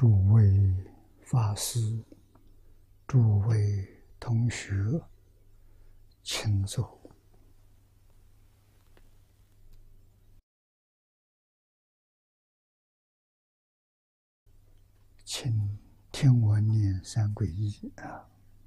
诸位法师、诸位同学，请坐。请听我念三皈依啊！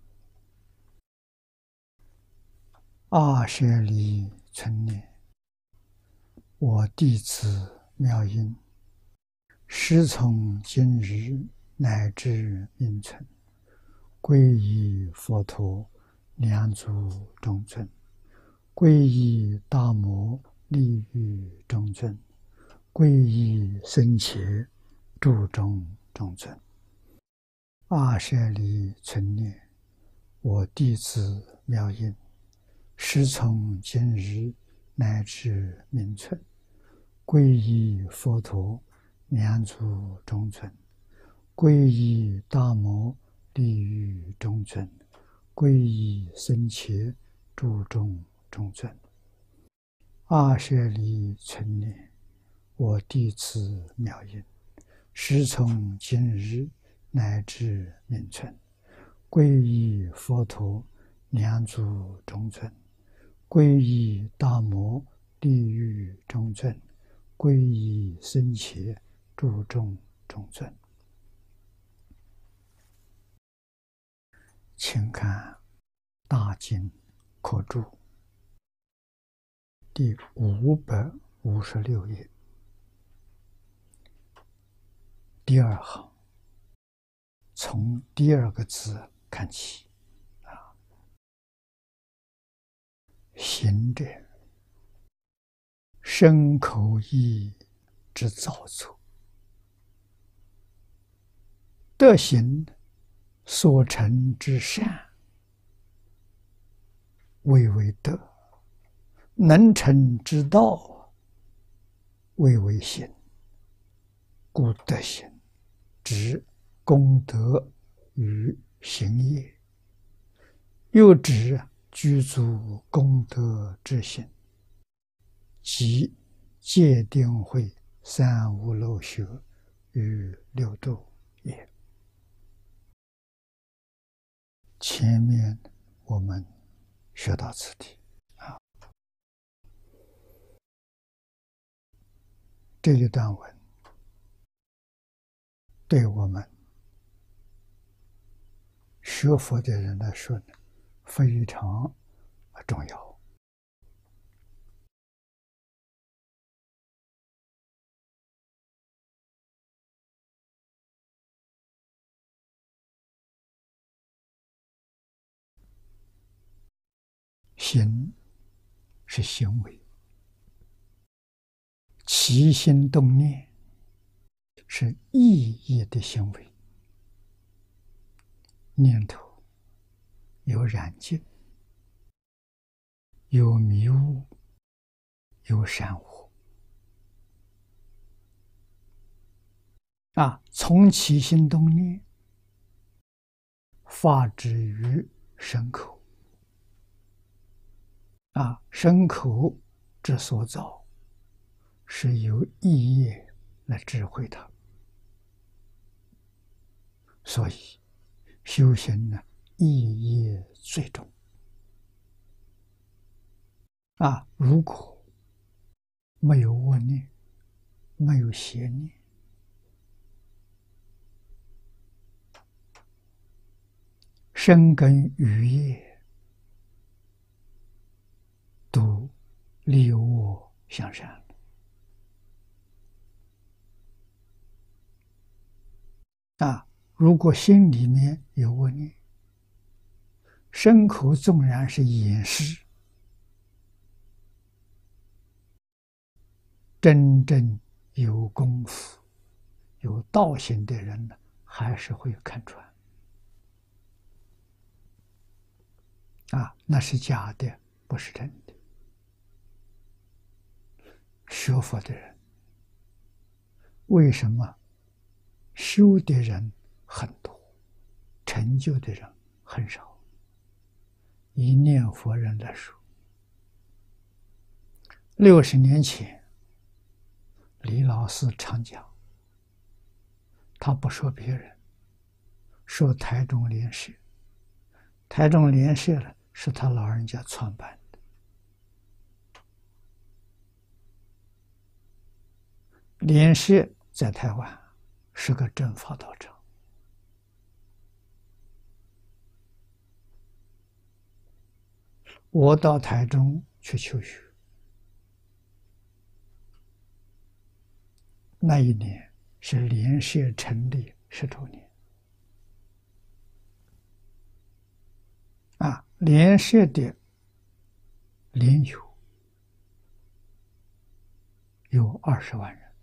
阿舍利存念，我弟子妙音，师从今日乃至命存，皈依佛陀，两足中尊；皈依大摩利欲中尊；皈依僧伽注中中尊。阿舍利存念，我弟子妙音，师从今日乃至命存，皈依佛陀，两足中尊；皈依大摩利欲中尊；皈依僧伽注中中尊。阿舍利存念，我弟子妙音，师从今日乃至命存，皈依佛陀，两足中尊；皈依大摩利欲中尊；皈依僧伽注中中尊。请看大经课注第556页第二行，从第二个字看起行者，身口意之造作，德行所成之善，谓为德；能成之道，谓为行。故德行指功德与行业，又指具足功德之行，即戒定慧三无漏学与六度也。前面我们学到此地这一段文对我们学佛的人来说非常重要。行是行为，起心动念是意义的行为，念头有染净，有迷雾，有善恶从起心动念发之于身口身口之所造，是由意业来智慧它。所以修行呢，意业最重如果没有恶念，没有邪念，身根语业都离恶向善如果心里面有恶念，身口纵然是掩饰，真正有功夫有道行的人呢，还是会看穿那是假的，不是真的。学佛的人为什么修的人很多，成就的人很少？以念佛人来说，60年前李老师常讲， 他不说别人，说台中莲社。台中莲社呢，是他老人家创办的。莲社在台湾是个正法道场。我到台中去求学，那一年是莲社成立10周年。莲社的莲友有20万人。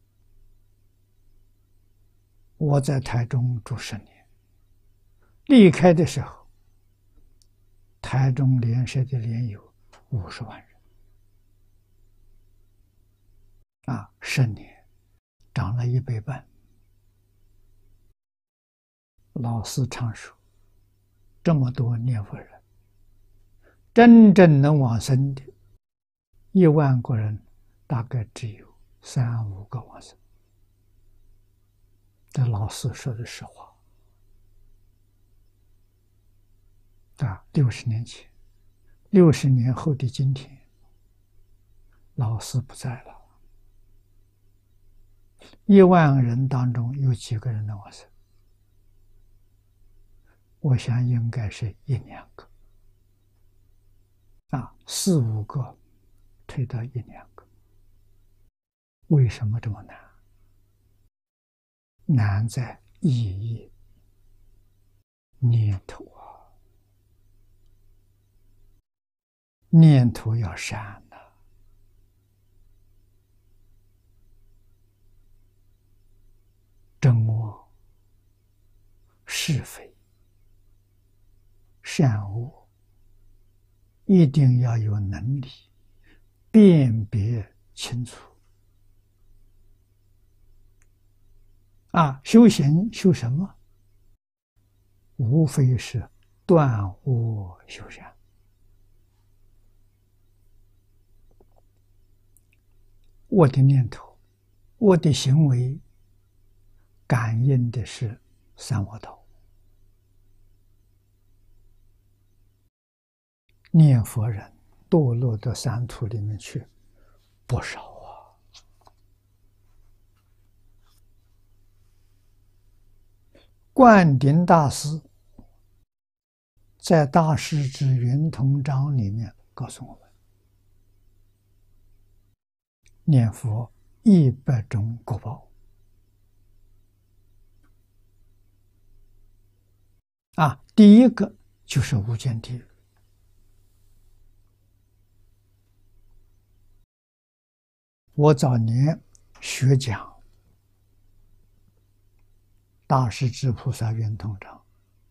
我在台中住10年，离开的时候，台中莲社的莲友50万人。10年涨了1倍半。老师常说，这么多念佛人，真正能往生的1万个人，大概只有3、5个往生。这老师说的实话。60年前，60年后的今天，老师不在了，1万人当中有几个人能往生？我想应该是1、2个。4、5个推到1、2个。为什么这么难？难在意义念头念头要善真恶、是非、善恶，一定要有能力辨别清楚。修行修什么？无非是断恶修善。我的念头，我的行为感应的是三恶道。念佛人堕落到三途里面去不少灌顶大师在《大师之圆通章》里面告诉我们，念佛100种果报。第一个就是无间地狱。我早年学讲大势至菩萨圆通章，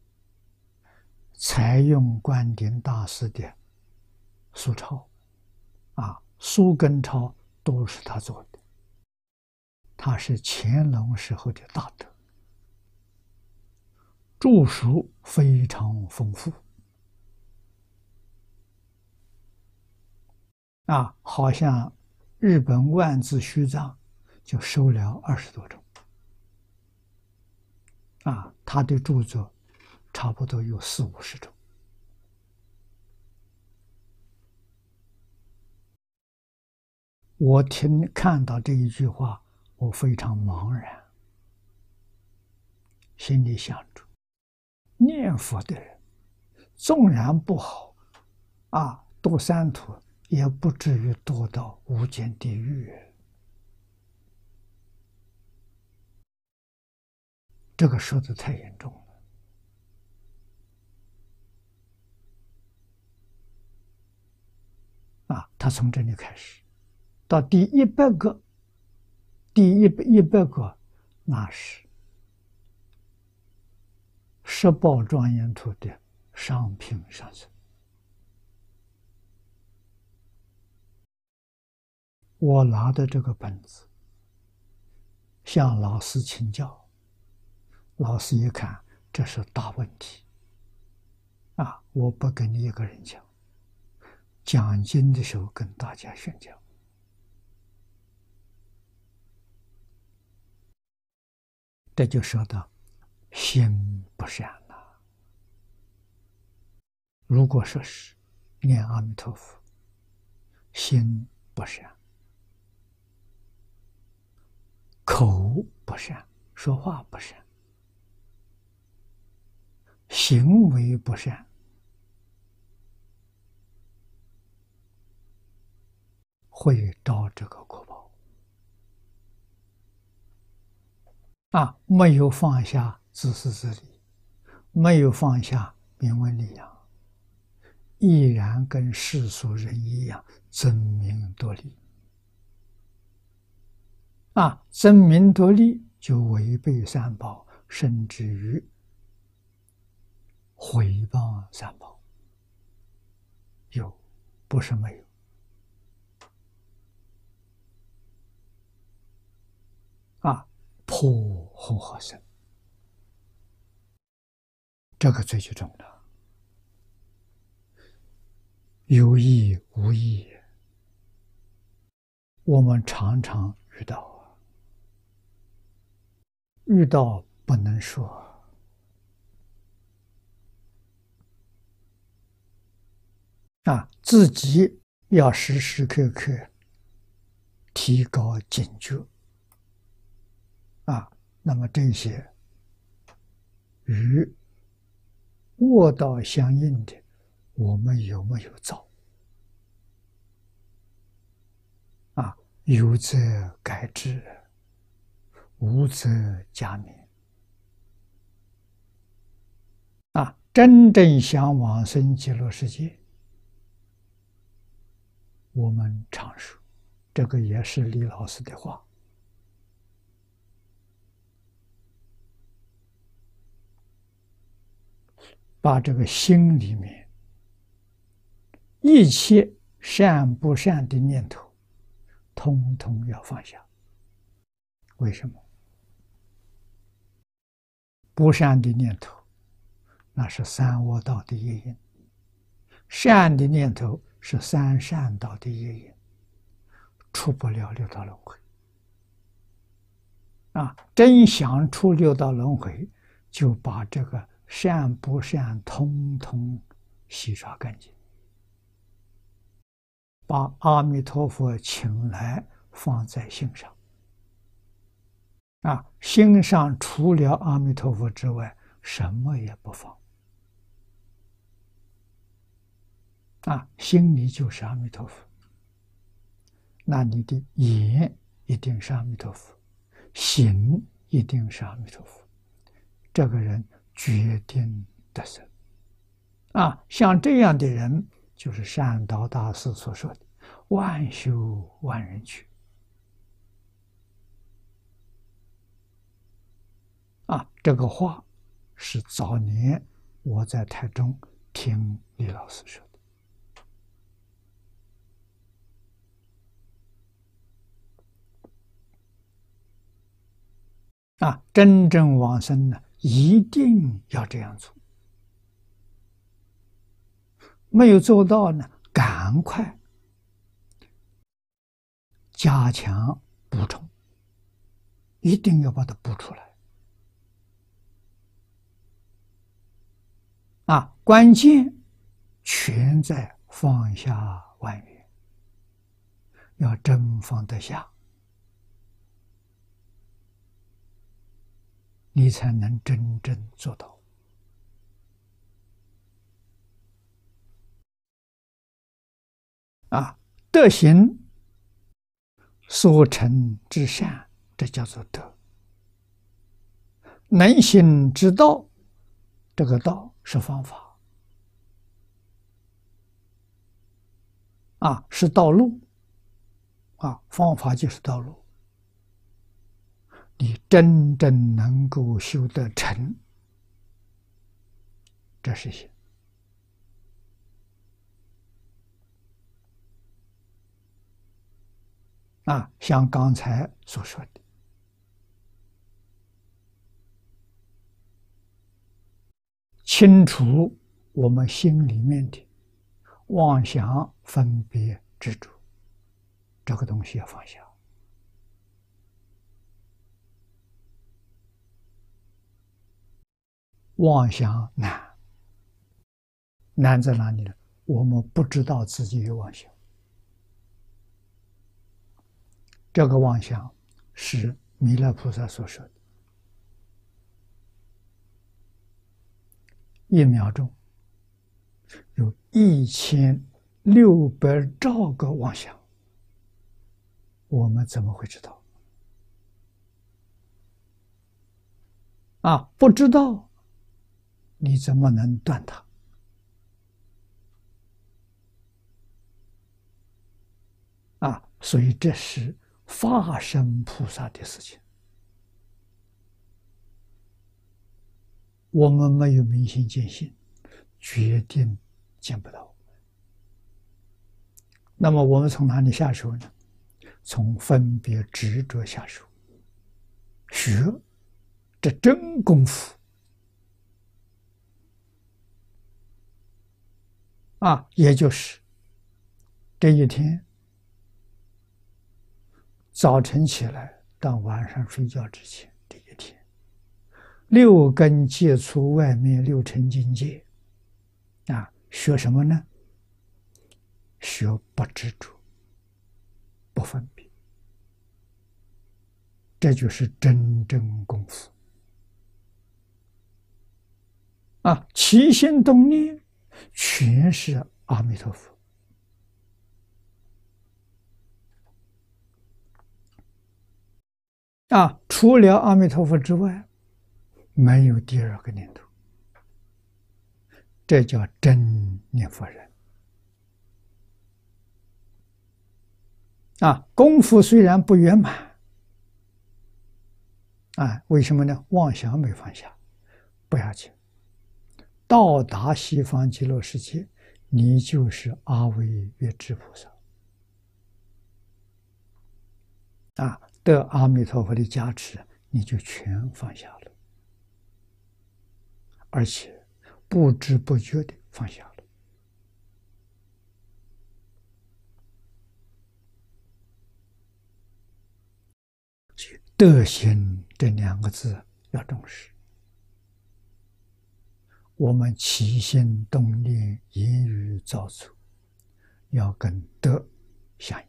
采用灌顶大师的书抄，书跟抄都是他做的。他是乾隆时候的大德，著书非常丰富。好像日本万字虚藏就收了20多种。他的著作差不多有40、50种。我看到这一句话，我非常茫然，心里想着，念佛的人纵然不好，堕三途，也不至于堕到无间地狱。这个说的太严重了。他从这里开始，到第100个，第100个，那是十报庄严图的上品上生。我拿的这个本子，向老师请教。老师一看，这是大问题，我不跟你一个人讲，讲经的时候跟大家宣讲。 这就说到心不善了。如果说是念阿弥陀佛，心不善，口不善，说话不善，行为不善，会招这个果报。没有放下自私自利，没有放下名闻利养，依然跟世俗人一样争名夺利。争名夺利就违背三宝，甚至于毁谤三宝。有，不是没有。破和合僧，这个罪就重了。有意无意，我们常常遇到，遇到不能说。自己要时时刻刻提高警觉。那么这些与恶道相应的，我们有没有造？有则改之，无则加勉。真正想往生极乐世界，我们常说，这个也是李老师的话。把这个心里面一切善不善的念头，通通要放下。为什么？不善的念头，那是三恶道的业因；善的念头是三善道的业因，出不了六道轮回。真想出六道轮回，就把这个善不善通通洗刷干净，把阿弥陀佛请来放在心上。心上除了阿弥陀佛之外，什么也不放。心里就是阿弥陀佛，那你的言一定是阿弥陀佛，行一定是阿弥陀佛，这个人决定得生。像这样的人，就是善导大师所说的“万修万人去”。这个话是早年我在台中听李老师说的。真正往生呢，一定要这样做。没有做到呢，赶快加强补充，一定要把它补出来。关键全在放下万缘，要真放得下，你才能真正做到。德行所成之善，这叫做德；能行之道，这个道是方法。是道路。方法就是道路。你真正能够修得成，这是行。像刚才所说的，清除我们心里面的妄想、分别、执着，这个东西要放下。 妄想难，难在哪里呢？我们不知道自己有妄想。这个妄想是弥勒菩萨所说的，1秒钟有1600兆个妄想，我们怎么会知道？不知道，你怎么能断它？所以这是法身菩萨的事情。我们没有明心见性，决定见不到。那么我们从哪里下手呢？从分别执着下手，学这真功夫也就是这一天早晨起来到晚上睡觉之前，这一天6根接触外面6尘境界学什么呢？学不执着，不分别，这就是真正功夫起心动念全是阿弥陀佛除了阿弥陀佛之外，没有第二个念头，这叫真念佛人功夫虽然不圆满为什么呢？妄想没放下，不要紧，到达西方极乐世界，你就是阿惟越致菩萨得阿弥陀佛的加持，你就全放下了，而且不知不觉的放下了。德行这2个字要重视，我们起心动念、言语造作，要跟德相应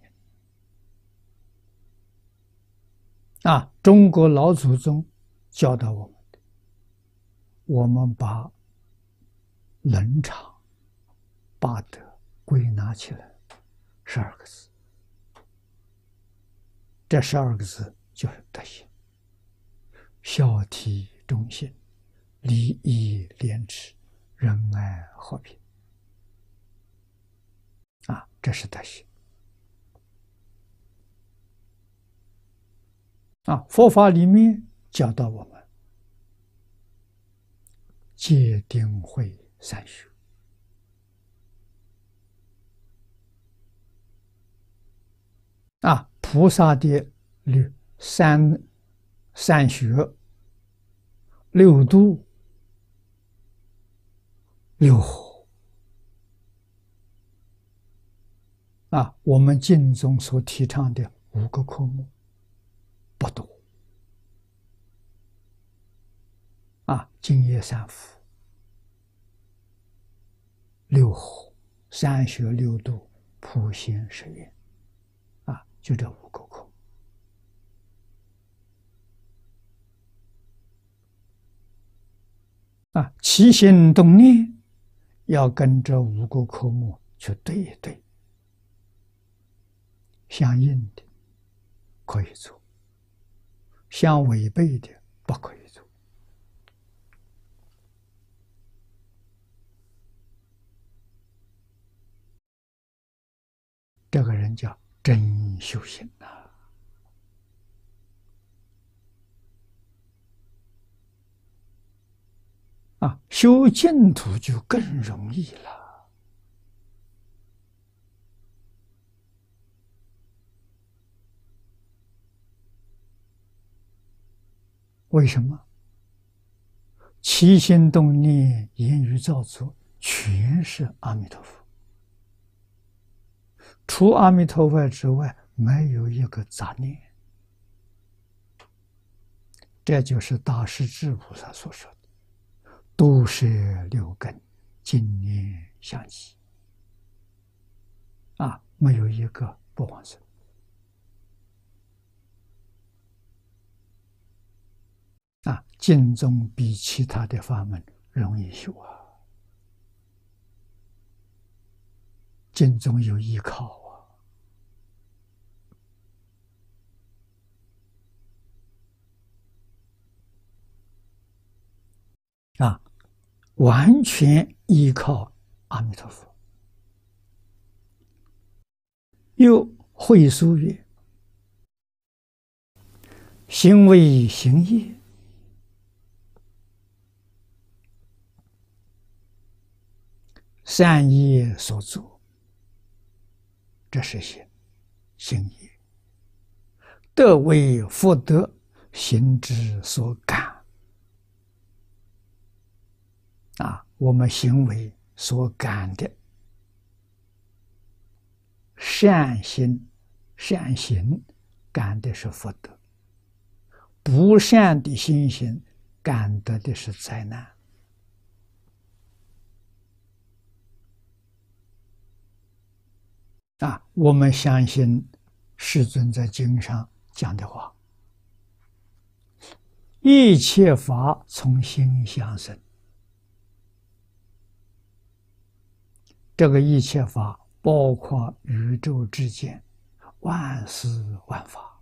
中国老祖宗教导我们的，我们把伦常八德归纳起来12个字，这12个字就是德行：孝悌忠信、礼义廉耻、仁爱和平这是德行佛法里面教导我们戒定慧3学菩萨的三学6度6火我们经中所提倡的5个科目不多净业3福、6火、3学6度、普贤10愿就这5个科目起心动念要跟这5个科目去对一对，相应的可以做，相违背的不可以做这个人叫真修行修净土就更容易了。为什么？起心动念、言语造作，全是阿弥陀佛。除阿弥陀佛之外，没有一个杂念。这就是大势至菩萨所说的：“ 都摄六根，经念相继，没有一个不往生。净宗比其他的法门容易修净宗有依靠完全依靠阿弥陀佛。又会疏曰：行为行业，善业所作，这是行业；德为福德，行之所感。我们行为所感的善心、善行，感的是福德；不善的心行，感得的是灾难。我们相信世尊在经上讲的话：一切法从心相生。这个一切法包括宇宙之间万事万法，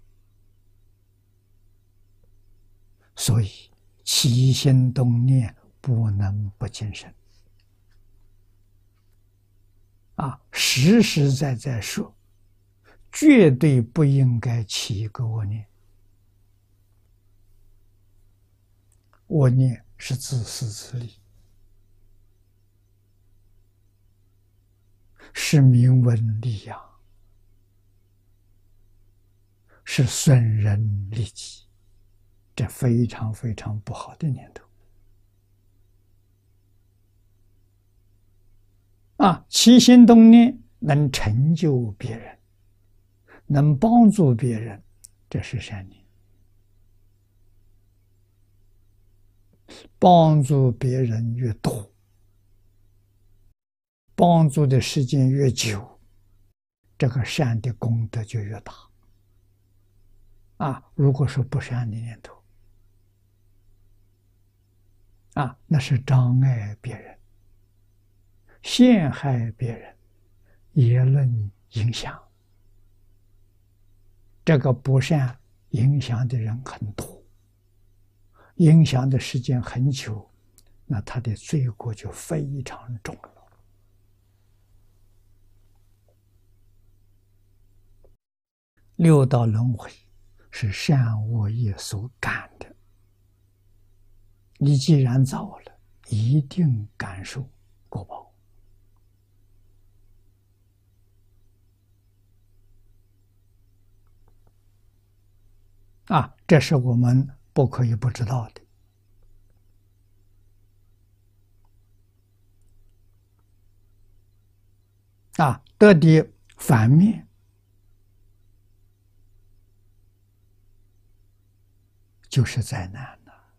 所以起心动念不能不谨慎。实实在在说，绝对不应该起一个恶念。恶念是自私自利，是名闻利养，是损人利己，这非常非常不好的念头。起心动念能成就别人，能帮助别人，这是善念。帮助别人越多，帮助的时间越久，这个善的功德就越大。如果说不善的念头，那是障碍别人，陷害别人，也能影响。这个不善影响的人很多，影响的时间很久，那他的罪过就非常重了。六道轮回是善恶业所感的，你既然造了，一定感受果报。这是我们不可以不知道的。得的反面就是灾难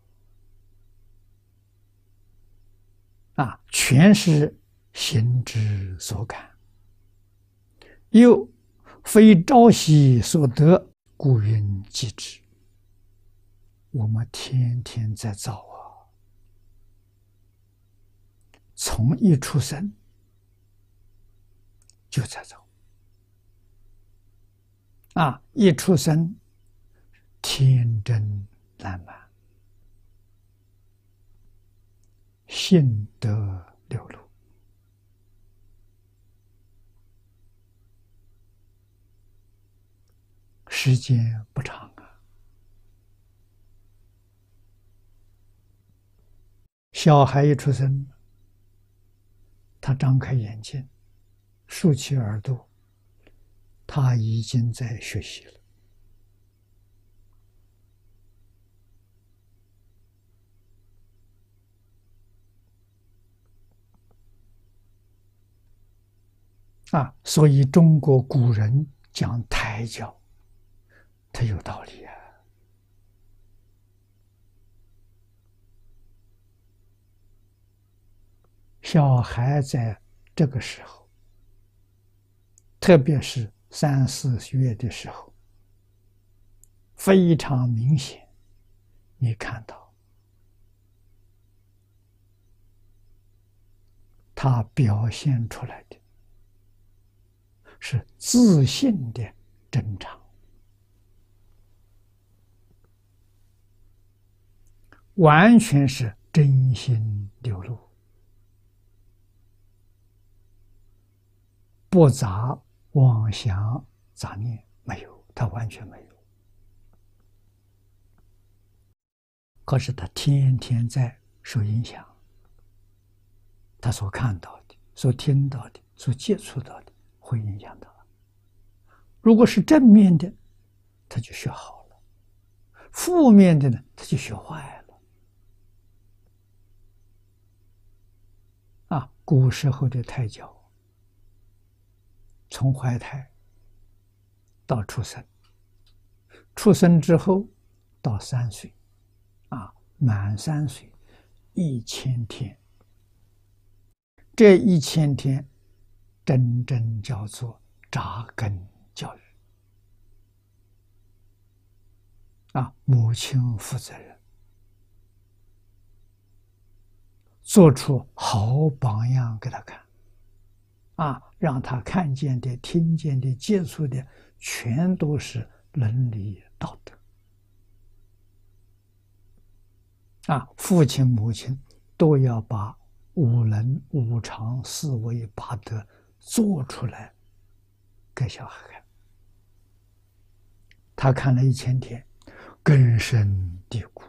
了。全是心之所感，又非朝夕所得，故云即之。我们天天在造从一出生就在造。一出生天真烂漫，性德流露，时间不长小孩一出生，他张开眼睛，竖起耳朵，他已经在学习了。所以中国古人讲胎教，它有道理啊。 小孩在这个时候，特别是3、4月的时候，非常明显，你看到他表现出来的是自信的正常，完全是真心流露，不杂妄想杂念，没有，他完全没有。可是他天天在受影响，他所看到的、所听到的、所接触到的，会影响他。如果是正面的，他就学好了；负面的呢，他就学坏了。古时候的胎教，从怀胎到出生，出生之后到3岁，满3岁，1000天，这1000天真正叫做扎根教育。母亲负责任，做出好榜样给他看，让他看见的、听见的、接触的，全都是伦理道德。父亲、母亲都要把5伦、5常、4维、8德做出来给小孩看。他看了1000天，根深蒂固。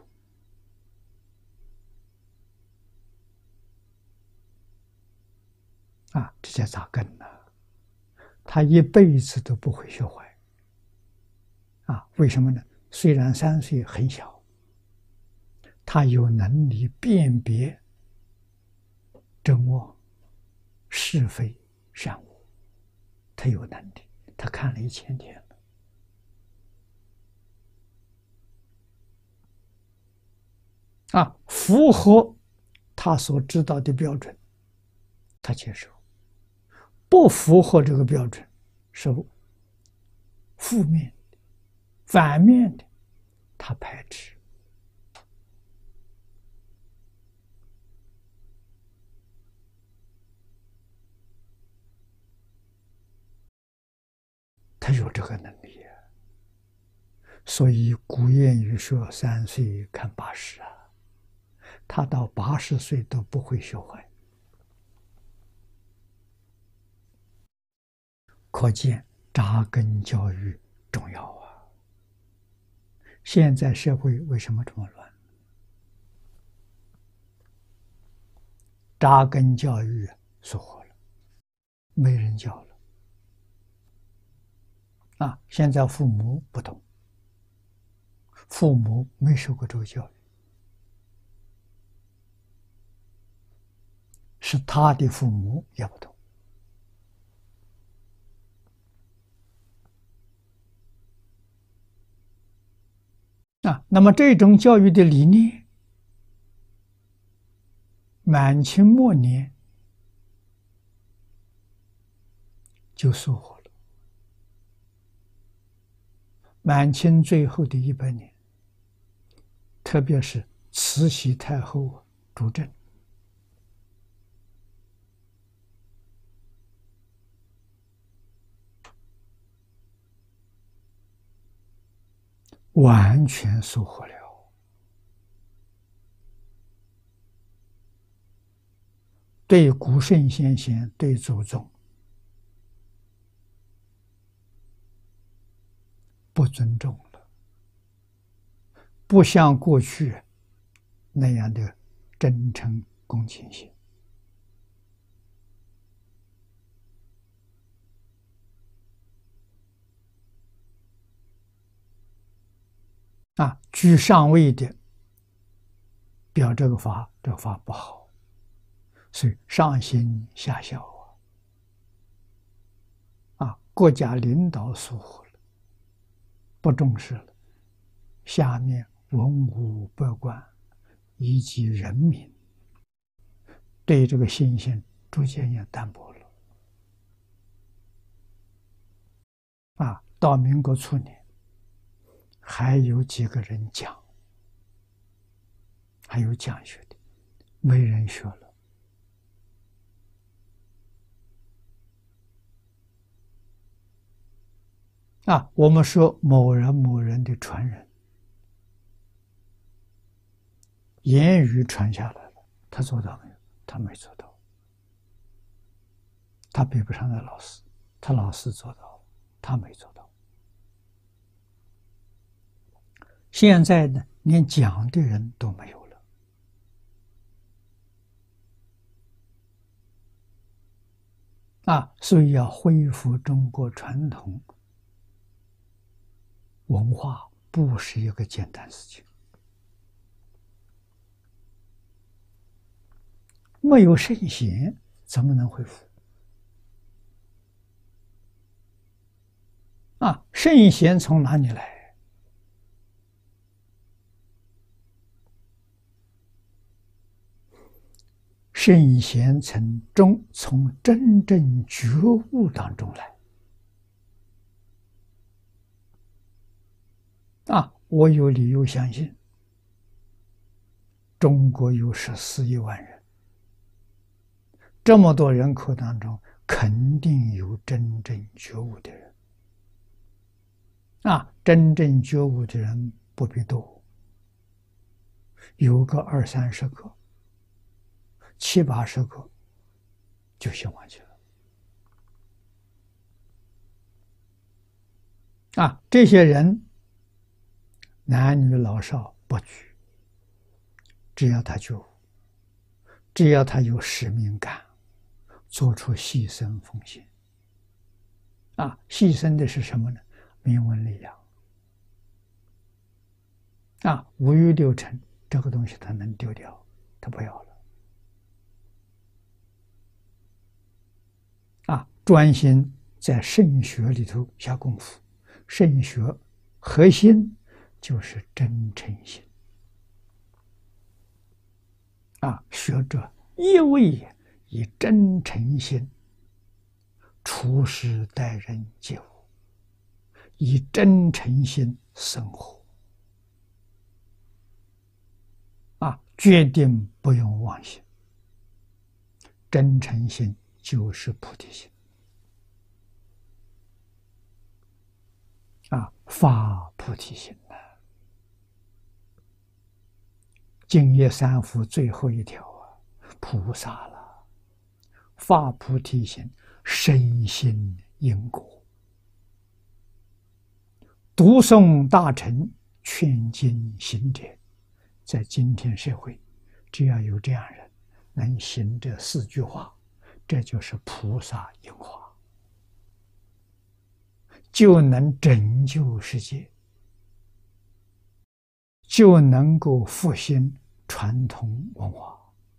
这叫扎根呢？他一辈子都不会学坏。为什么呢？虽然3岁很小，他有能力辨别真妄、是非、善恶，他有能力。他看了1000天了，符合他所知道的标准，他接受；不符合这个标准，是负面的、反面的，他排斥。他有这个能力所以古谚语说3岁看80他到80岁都不会学坏。可见扎根教育重要现在社会为什么这么乱？扎根教育疏忽了，没人教了。现在父母不懂，父母没受过这个教育，是他的父母也不懂。那么这种教育的理念，满清末年就疏忽了。满清最后的100年，特别是慈禧太后主政，完全疏忽了。对古圣先贤、对祖宗不尊重了，不像过去那样的真诚恭敬心。居上位的表这个法，这个法不好，所以上行下效国家领导疏忽了，不重视了，下面文武百官以及人民对这个信心逐渐也淡薄了。到民国初年，还有几个人讲，还有讲学的，没人学了。我们说某人某人的传人，言语传下来了，他做到没有？他没做到，他比不上他老师，他老师做到了，他没做到。现在呢，连讲的人都没有了。所以要恢复中国传统文化，不是一个简单事情。没有圣贤，怎么能恢复？圣贤从哪里来？圣贤从真正觉悟当中来。我有理由相信，中国有14亿万人，这么多人口当中，肯定有真正觉悟的人。真正觉悟的人不必多，有个20-30个、70-80个就兴旺起来。这些人男女老少不拘，只要他觉悟，只要他有使命感，做出牺牲奉献。牺牲的是什么呢？名闻利养。五欲六尘这个东西他能丢掉，他不要了。专心在圣学里头下功夫。圣学核心就是真诚心。学者一味以真诚心处事待人接物，以真诚心生活。决定不用妄心。真诚心就是菩提心。发菩提心呢？净业三福最后一条菩萨了，发菩提心，深信因果，读诵大乘，劝进行者。在今天社会，只要有这样人能行这4句话，这就是菩萨因化，就能拯救世界，就能够复兴传统文化。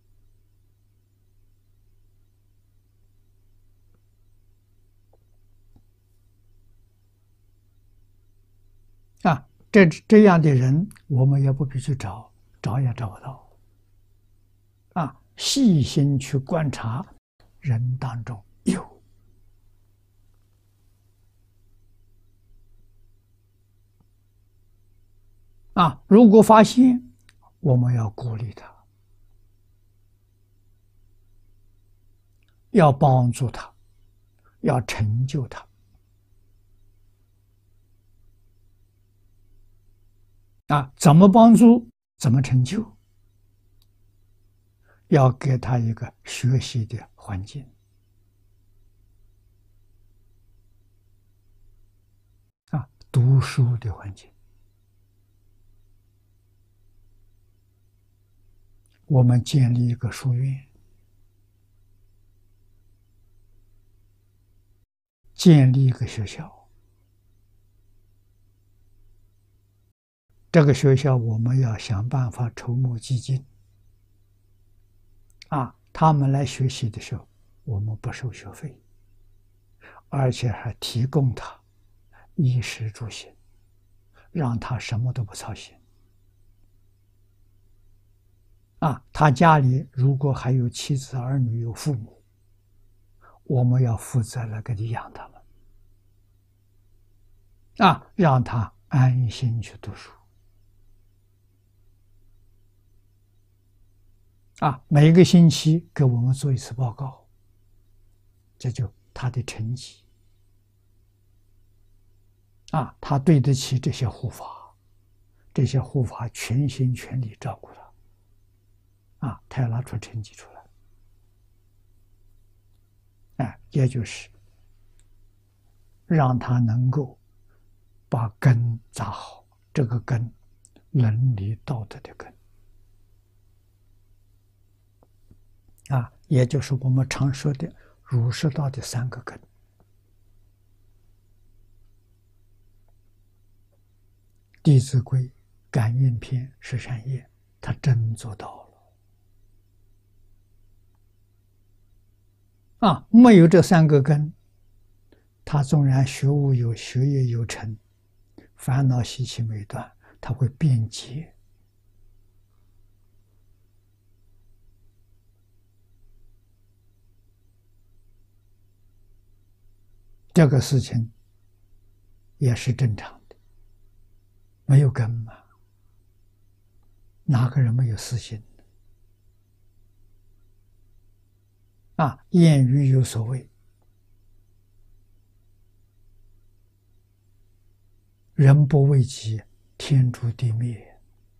这样的人，我们也不必去找，找也找不到。细心去观察，人当中有。如果发现，我们要鼓励他，要帮助他，要成就他。怎么帮助？怎么成就？要给他一个学习的环境。读书的环境。我们建立一个书院，建立一个学校。这个学校我们要想办法筹募基金。他们来学习的时候，我们不收学费，而且还提供他衣食住行，让他什么都不操心。 他家里如果还有妻子儿女有父母，我们要负责来给你养他们，让他安心去读书。每个星期给我们做一次报告，这就他的成绩。他对得起这些护法，这些护法全心全力照顾他，他要拿出成绩出来，也就是让他能够把根扎好，这个根，伦理道德的根，也就是我们常说的儒释道的3个根。弟子规、感应篇、十善业，他真做到了。没有这3个根，他纵然学无有，学业有成，烦恼习气没断，他会变结。这个事情也是正常的，没有根嘛，哪个人没有私心？谚语有所谓：人不为己，天诛地灭。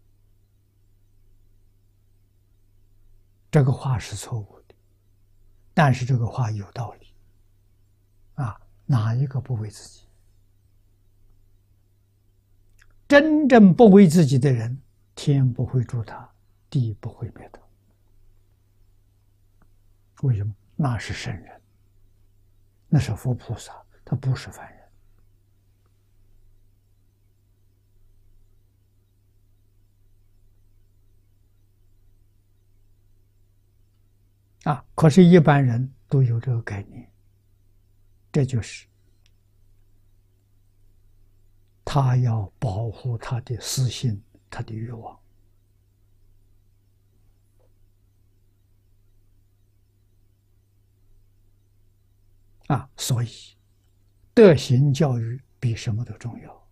这个话是错误的，但是这个话有道理。哪一个不为自己？真正不为自己的人，天不会诛他，地不会灭他。为什么？那是圣人，那是佛菩萨，他不是凡人。可是一般人都有这个概念，这就是他要保护他的私心，他的欲望。所以德行教育比什么都重要。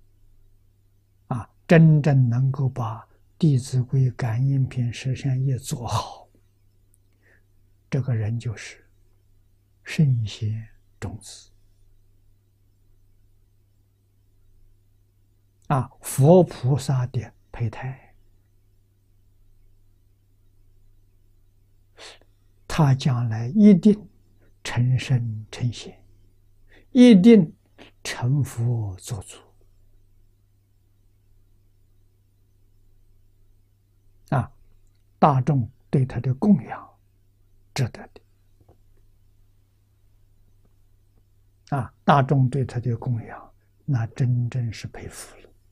真正能够把《弟子规》《感应篇》《十善业》做好，这个人就是圣贤种子。佛菩萨的胚胎，他将来一定成圣成贤，一定成佛做主。大众对他的供养，值得的。大众对他的供养，那真正是佩服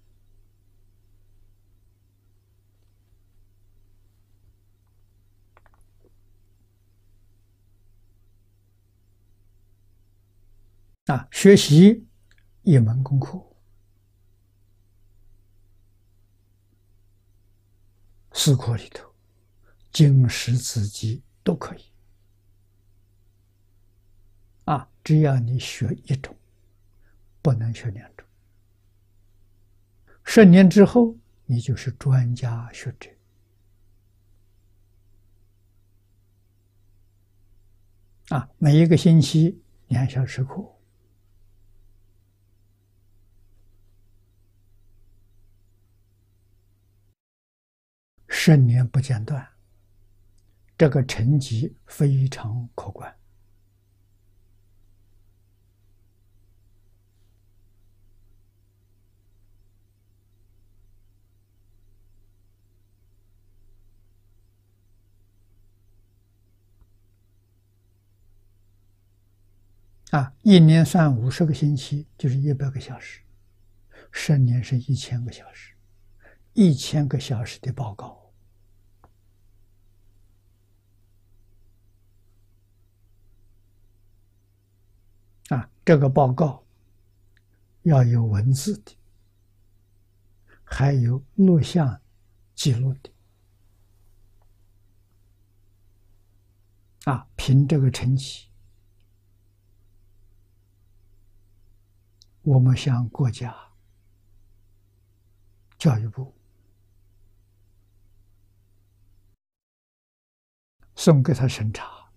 了。学习一门功课，4课里头，经史子集都可以。只要你学一种，不能学2种。10年之后，你就是专家学者。每一个星期2小时课。10年不间断，这个成绩非常可观。1年算50个星期，就是100个小时，10年是1000个小时，1000个小时的报告。这个报告要有文字的，还有录像记录的。 凭这个成绩，我们向国家教育部送给他审查，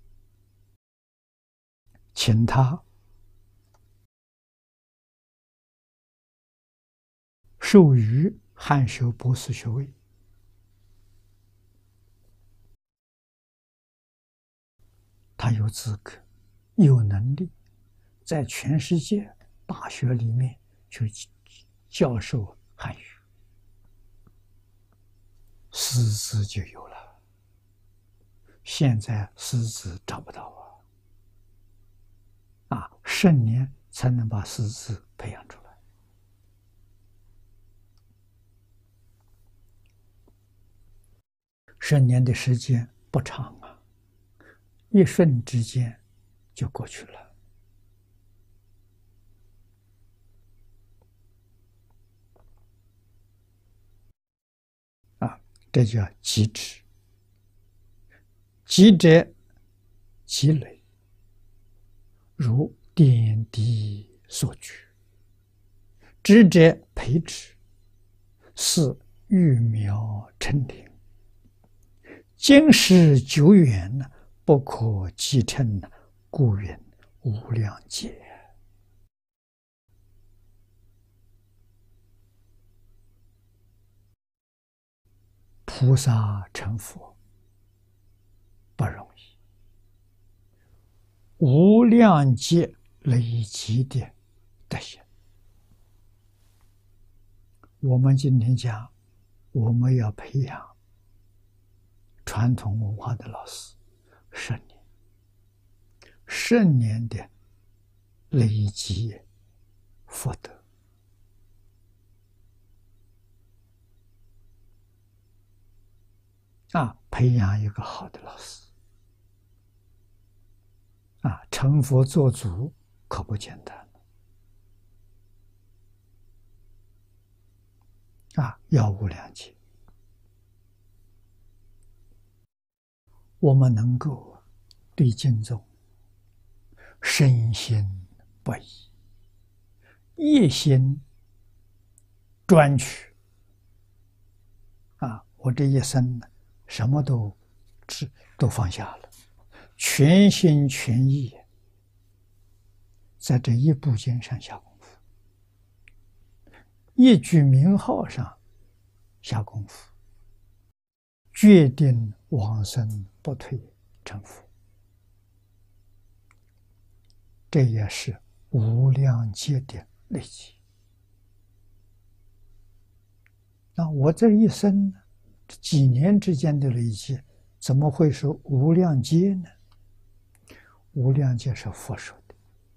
请他授予汉学博士学位。他有资格、有能力，在全世界大学里面去教授汉语，师资就有了。现在师资找不到10年才能把师资培养出来。10年的时间不长啊，一瞬之间就过去了。这叫积智。积者积累，如点滴所举；知者培之，是育苗成林。今时久远，不可继承，故云无量劫。菩萨成佛不容易，无量劫累积的德行。我们今天讲，我们要培养传统文化的老师10年，10年的累积福德。培养一个好的老师，成佛做主可不简单，要无量劫。我们能够对经宗深信不疑，一心专取，我这一生呢，什么都放下了，全心全意在这一部经上下功夫，一句名号上下功夫，决定往生不退成佛。这也是无量劫的累积。那我这一生呢，几年之间的累积，怎么会是无量劫呢？无量劫是佛说的，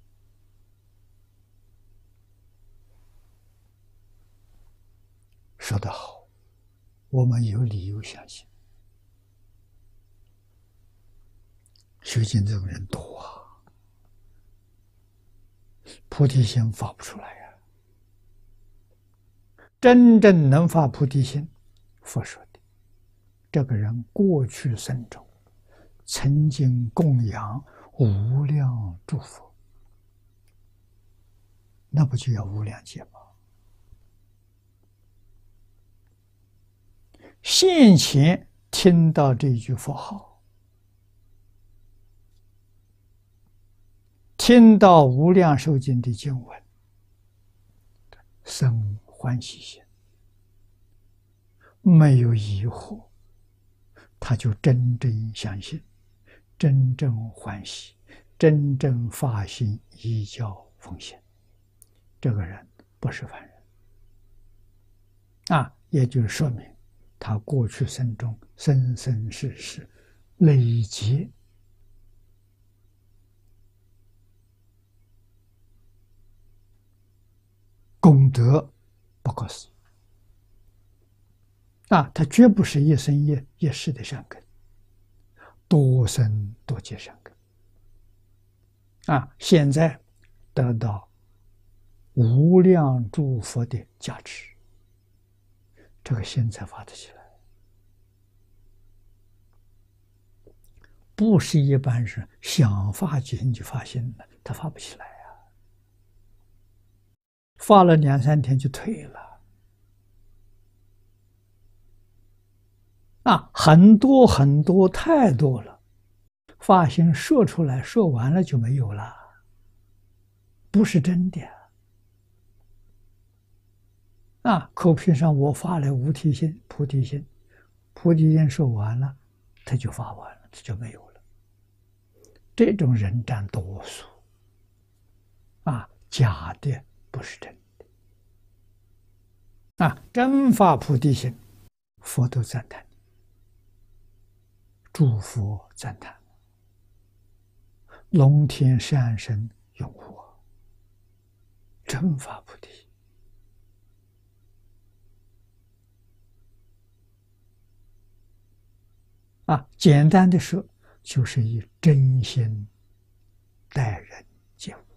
说得好，我们有理由相信。修行这种人多菩提心发不出来呀。真正能发菩提心，佛说的，这个人过去生中曾经供养无量诸佛，那不就要无量劫吗？现前听到这一句佛号，听到无量寿经的经文，生欢喜心，没有疑惑，他就真正相信，真正欢喜，真正发心依教奉献。这个人不是凡人也就是说明他过去生中生生世世累积功德不可思议他绝不是一生一世的善根，多生多劫善根现在得到无量诸佛的加持，这个心才发得起来。 不是一般人想发起心就发心了，他发不起来呀、发了2、3天就退了。很多很多，太多了，发心说出来，说完了就没有了，不是真的。口皮上我发了无提心、菩提心，菩提心说完了，他就发完了，这就没有了。这种人占多数，假的不是真的。真发菩提心，佛都赞叹，诸佛赞叹，龙天善神拥护，真发菩提心。简单的说，就是以真心待人接物。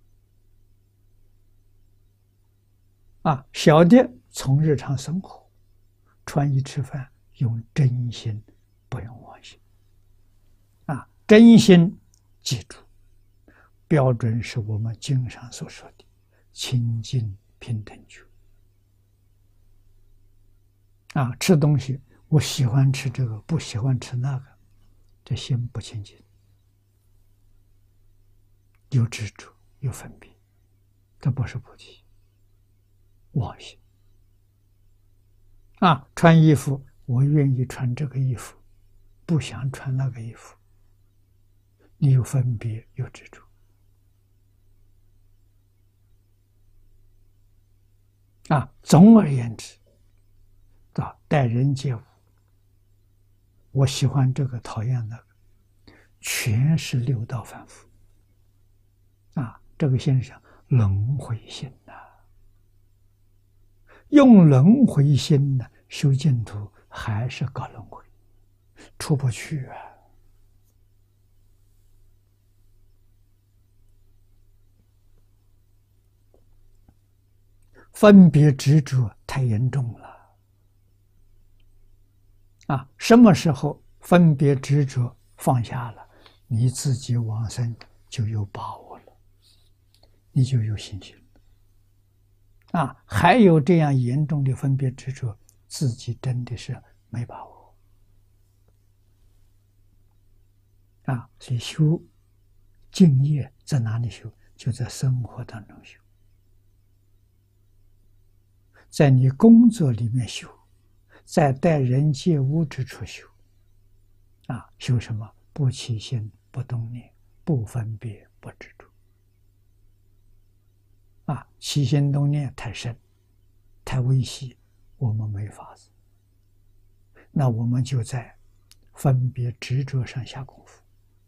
小的从日常生活、穿衣吃饭，用真心，不用妄心。真心，记住，标准是我们经上所说的清净平等觉。吃东西，我喜欢吃这个，不喜欢吃那个，这心不清净，有执着，有分别，这不是菩提，妄心。穿衣服，我愿意穿这个衣服，不想穿那个衣服，你有分别，有执着。总而言之，待人接物，我喜欢这个，讨厌那个，全是六道反复。这个现象轮回心用轮回心修净土，还是搞轮回，出不去分别执着太严重了。什么时候分别执着放下了，你自己往生就有把握了，你就有信心了。还有这样严重的分别执着，自己真的是没把握。所以修净业在哪里修？就在生活当中修，在你工作里面修，在待人接物之处修。修什么？不起心，不动念，不分别，不执着。起心动念太深，太微细，我们没法子。那我们就在分别执着上下功夫。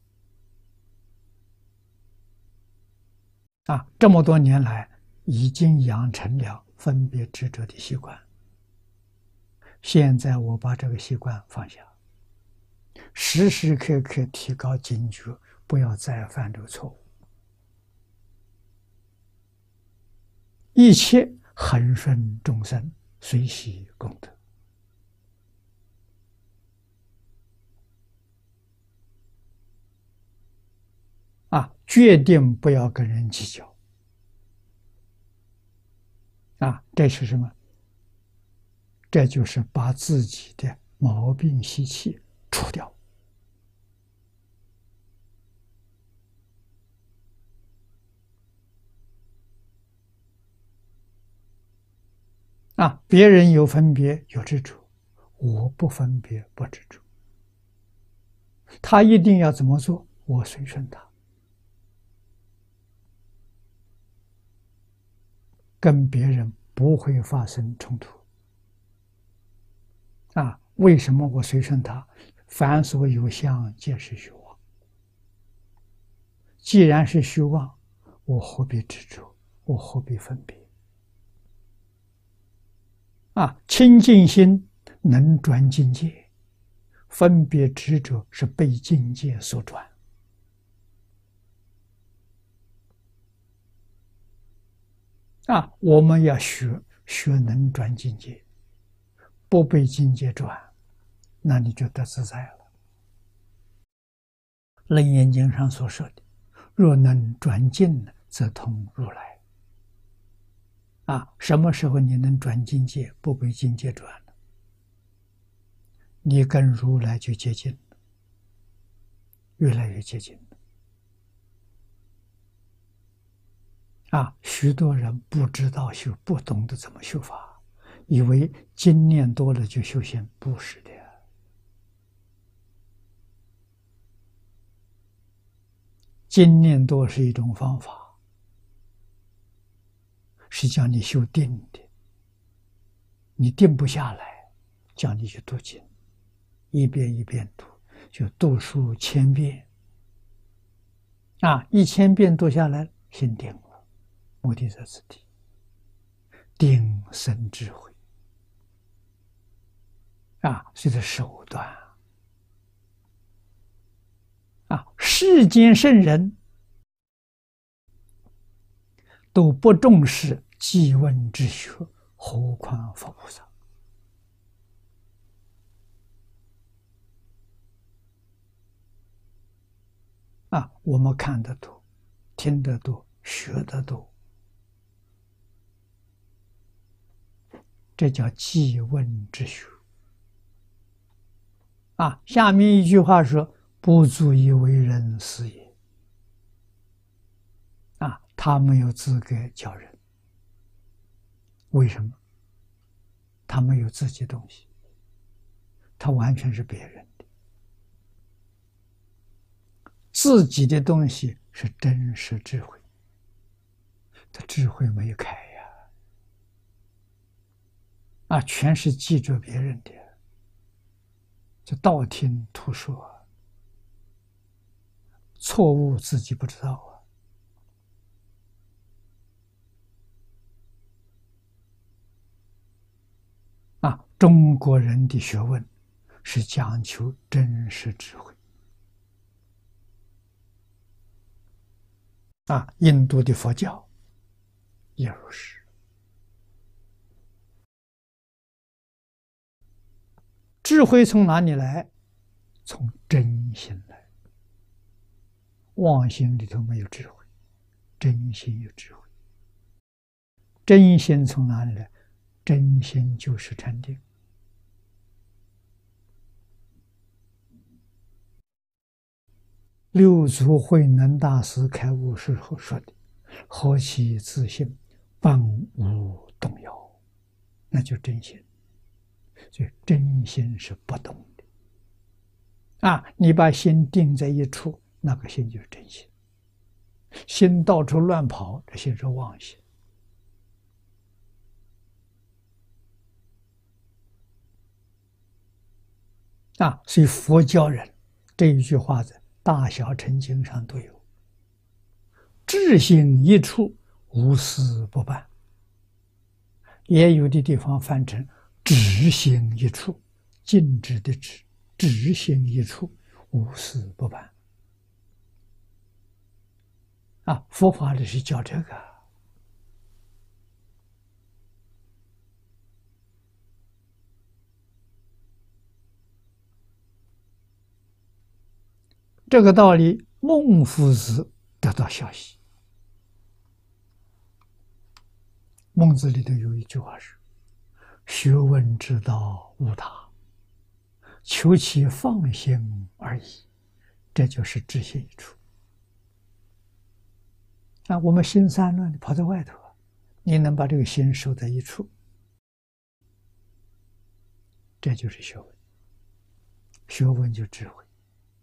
这么多年来，已经养成了分别执着的习惯。现在我把这个习惯放下，时时刻刻提高警觉，不要再犯这个错误。一切恒顺众生，随喜功德。决定不要跟人计较。这是什么？这就是把自己的毛病习气除掉。别人有分别有执着，我不分别不执着。他一定要怎么做，我随顺他，跟别人不会发生冲突。为什么我随顺他？凡所有相，皆是虚妄。既然是虚妄，我何必执着？我何必分别？清净心能转境界，分别执着是被境界所转。我们要学能转境界，不被境界转，那你就得自在了。 楞严经上所说的，若能转境，则通如来。什么时候你能转境界，不被境界转了？你跟如来就接近了，越来越接近了。许多人不知道修，不懂得怎么修法，以为经念多了就修行，不是的。经念多是一种方法，是叫你修定的。你定不下来，叫你去读经，一遍一遍读，就读数千遍。1000遍读下来，心定了，目的在此地。定生智慧。所以这手段。世间圣人都不重视记问之学，何况佛菩萨？我们看得多，听得多，学得多，这叫记问之学。下面一句话说：“不足以为人师也。”他没有资格教人。为什么？他没有自己东西，他完全是别人的。自己的东西是真实智慧，他智慧没有开呀。全是记着别人的，就道听途说，错误自己不知道中国人的学问是讲求真实智慧。印度的佛教也如是。智慧从哪里来？从真心来。妄心里头没有智慧，真心有智慧。真心从哪里来？真心就是禅定。六祖慧能大师开悟时候说的：“何其自信，万无动摇。”那就真心。所以真心是不动的。你把心定在一处，那个心就是真心。心到处乱跑，这心是妄心。所以佛教人这一句话在大小乘经上都有：智心一处，无事不办。也有的地方翻成止心一处，静止的止，止心一处，无事不办。佛法里是教这个。这个道理，孟夫子得到消息。孟子里头有一句话是：“学问之道无他，求其放心而已。”这就是知心一处。我们心散乱的跑在外头，你能把这个心守在一处，这就是学问。学问就智慧。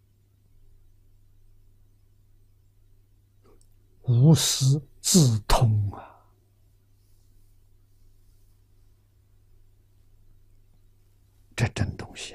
无师自通这真东西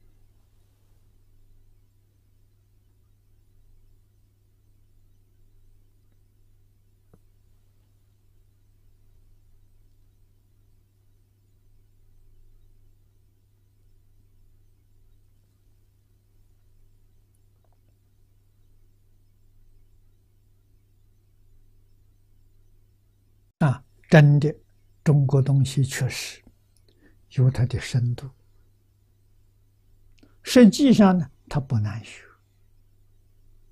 真的，中国东西确实有它的深度。实际上呢，它不难学。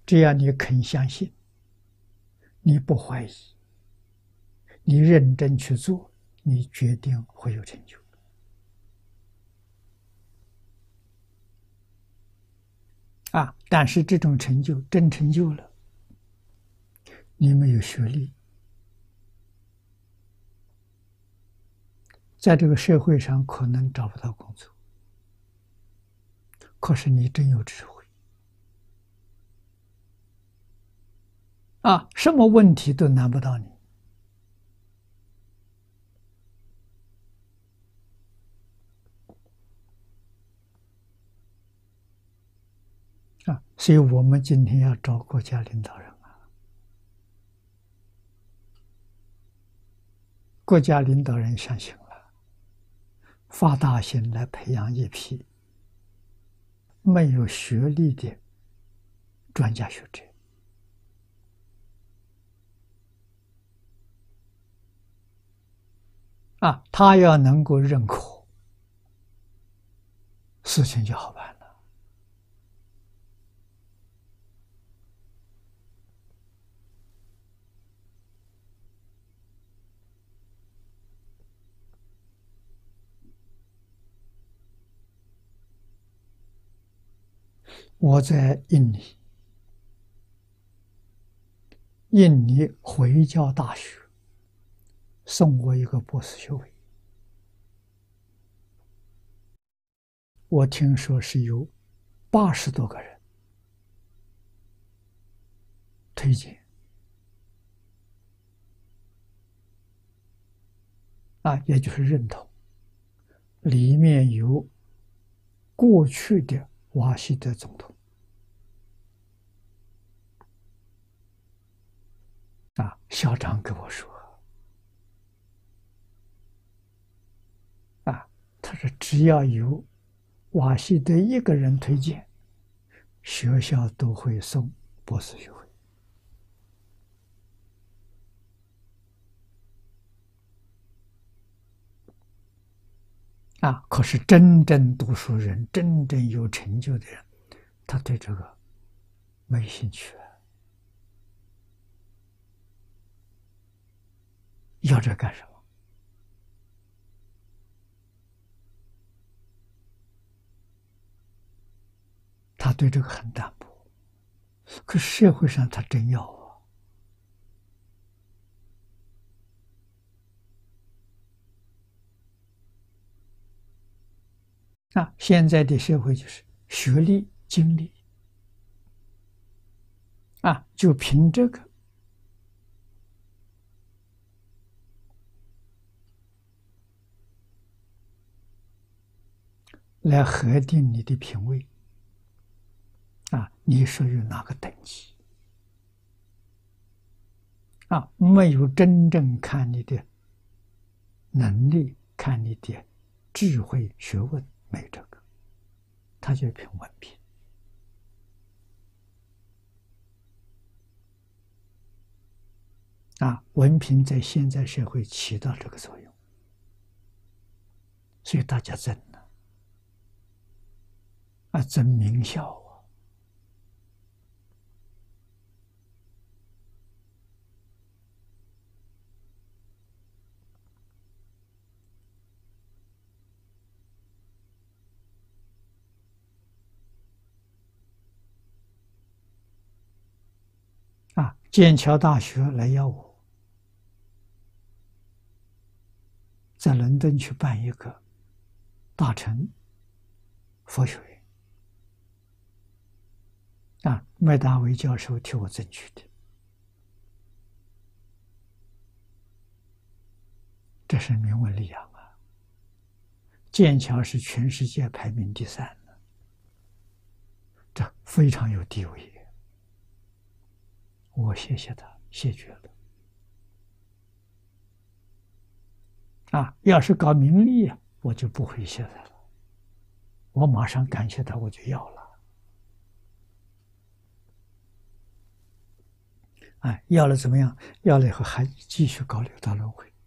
只要你肯相信，你不怀疑，你认真去做，你决定会有成就。但是这种成就真成就了，你没有学历，在这个社会上可能找不到工作，可是你真有智慧什么问题都难不到你所以我们今天要找国家领导人国家领导人相信了，发大心来培养一批没有学历的专家学者他要能够认可，事情就好办了。我在印尼回教大学送我一个博士学位，我听说是有80多个人推荐也就是认同，里面有过去的瓦希德总统校长跟我说他说只要有瓦希德一个人推荐，学校都会送博士学位可是真正读书人，真正有成就的人，他对这个没兴趣要这干什么？他对这个很淡薄，可是社会上他真要现在的社会就是学历、经历就凭这个来核定你的品位你属于哪个等级没有真正看你的能力，看你的智慧、学问，没有这个，他就凭文凭文凭在现在社会起到这个作用，所以大家争争名校剑桥大学来邀我，在伦敦去办一个大乘佛学院麦达维教授替我争取的，这是名闻利养剑桥是全世界排名第3的，这非常有地位。我谢谢他，谢绝了要是搞名利我就不会谢他了，我马上感谢他，我就要了要了怎么样？要了以后还继续搞六道轮回，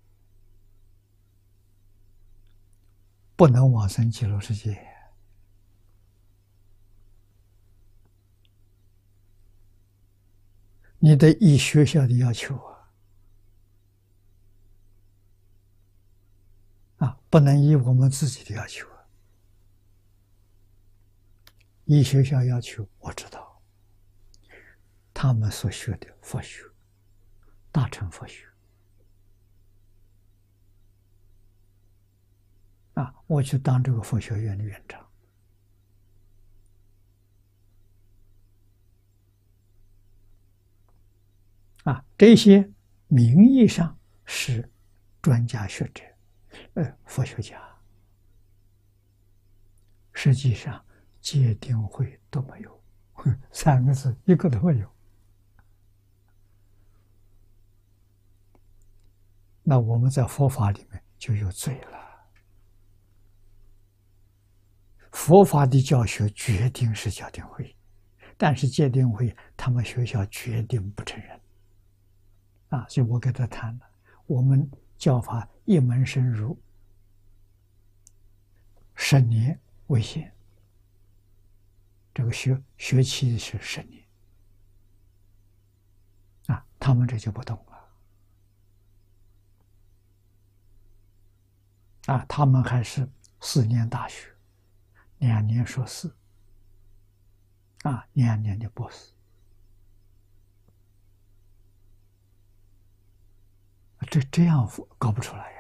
不能往生极乐世界你得依学校的要求不能依我们自己的要求依学校要求，我知道他们所学的佛学，大乘佛学我去当这个佛学院的院长这些名义上是专家学者，佛学家，实际上戒定慧都没有，3个字一个都没有。那我们在佛法里面就有罪了。佛法的教学决定是戒定慧，但是戒定慧他们学校决定不承认所以我跟他谈了，我们教法一门深入10年为限，这个学期是10年他们这就不懂了他们还是4年大学，2年硕士2年的博士这样搞不出来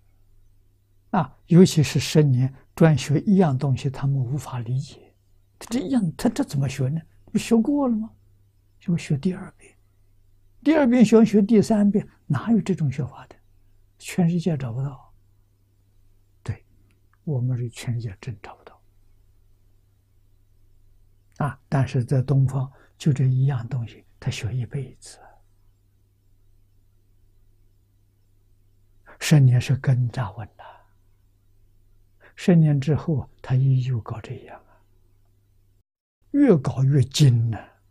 尤其是10年专学一样东西，他们无法理解。他这怎么学呢？不学过了吗？就学第2遍，第2遍学第3遍，哪有这种学法的？全世界找不到。对，我们是全世界真找不到但是在东方，就这一样东西，他学一辈子。10年是根扎稳的，10年之后他依旧搞这样越搞越精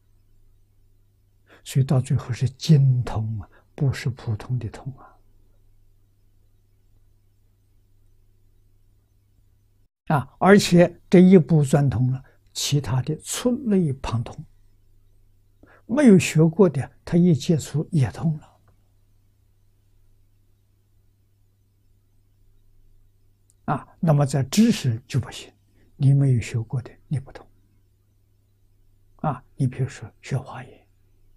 所以到最后是精通不是普通的通而且这一步钻通了，其他的触类旁通，没有学过的他一接触也通了那么在知识就不行，你没有学过的你不懂你比如说学华严、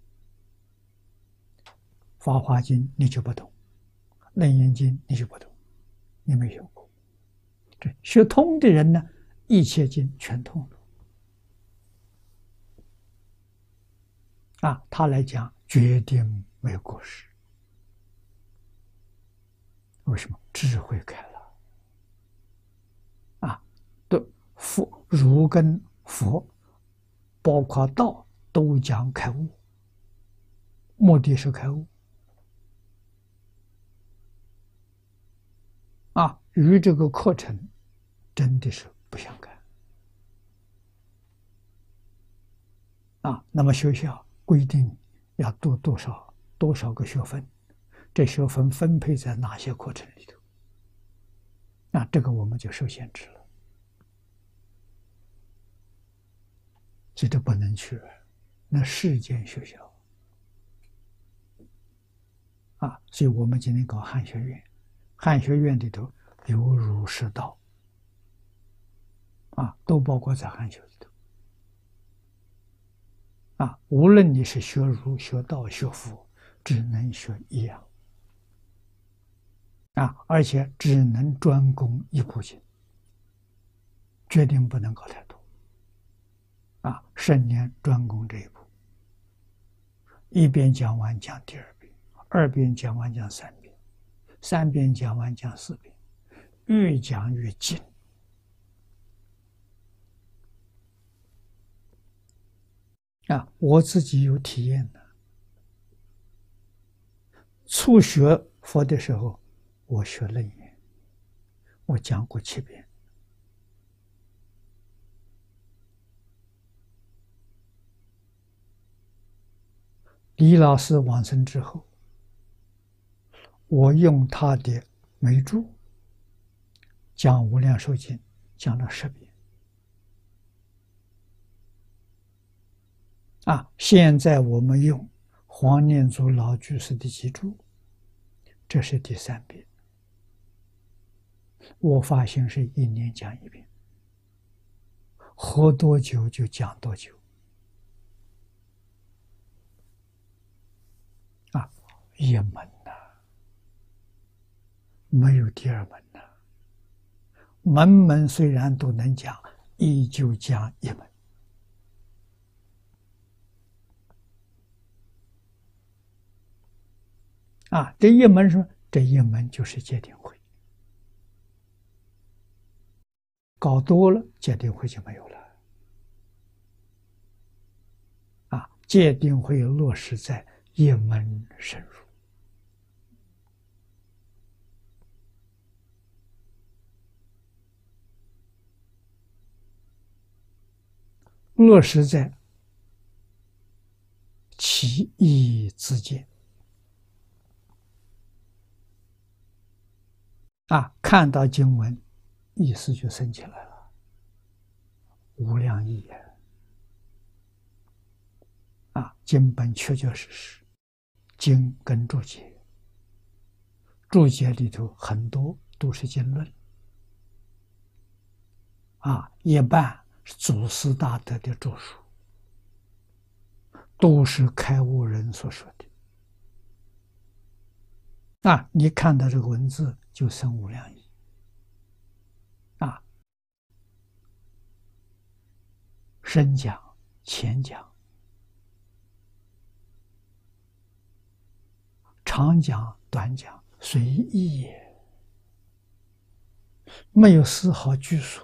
法华经你就不懂，楞严经你就不懂，你没学过。这学通的人呢，一切经全通了他来讲决定没有过失。为什么？智慧开了佛儒跟佛包括道都讲开悟，目的是开悟与这个课程真的是不相干那么学校规定要读多少个学分，这学分分配在哪些课程里头，这个我们就受限制了，所以这不能去那世间学校所以我们今天搞汉学院，汉学院里头有儒释道都包括在汉学里头无论你是学儒学道学佛，只能学一样而且只能专攻一部经，决定不能搞太多10年专攻这一部，一遍讲完讲第2遍，2遍讲完讲3遍，3遍讲完讲4遍，越讲越精我自己有体验的。初学佛的时候，我学楞严，我讲过7遍。李老师往生之后，我用他的眉注讲《无量寿经》，讲了10遍。现在我们用黄念祖老居士的记注，这是第3遍。我发心是1年讲1遍，活多久就讲多久。一门呐，没有第2门呐。门门虽然都能讲，依旧讲一门。这一门说，这一门就是戒定慧，搞多了戒定慧就没有了。戒定慧落实在一门深入。落实在其意自见。看到经文，意思就升起来了，无量义也。经本确确实实，经跟注解，注解里头很多都是经论，一半是祖师大德的著述，都是开悟人所说的。你看到这个文字就生无量义。深讲、浅讲、长讲、短讲，随意也，没有丝毫拘束。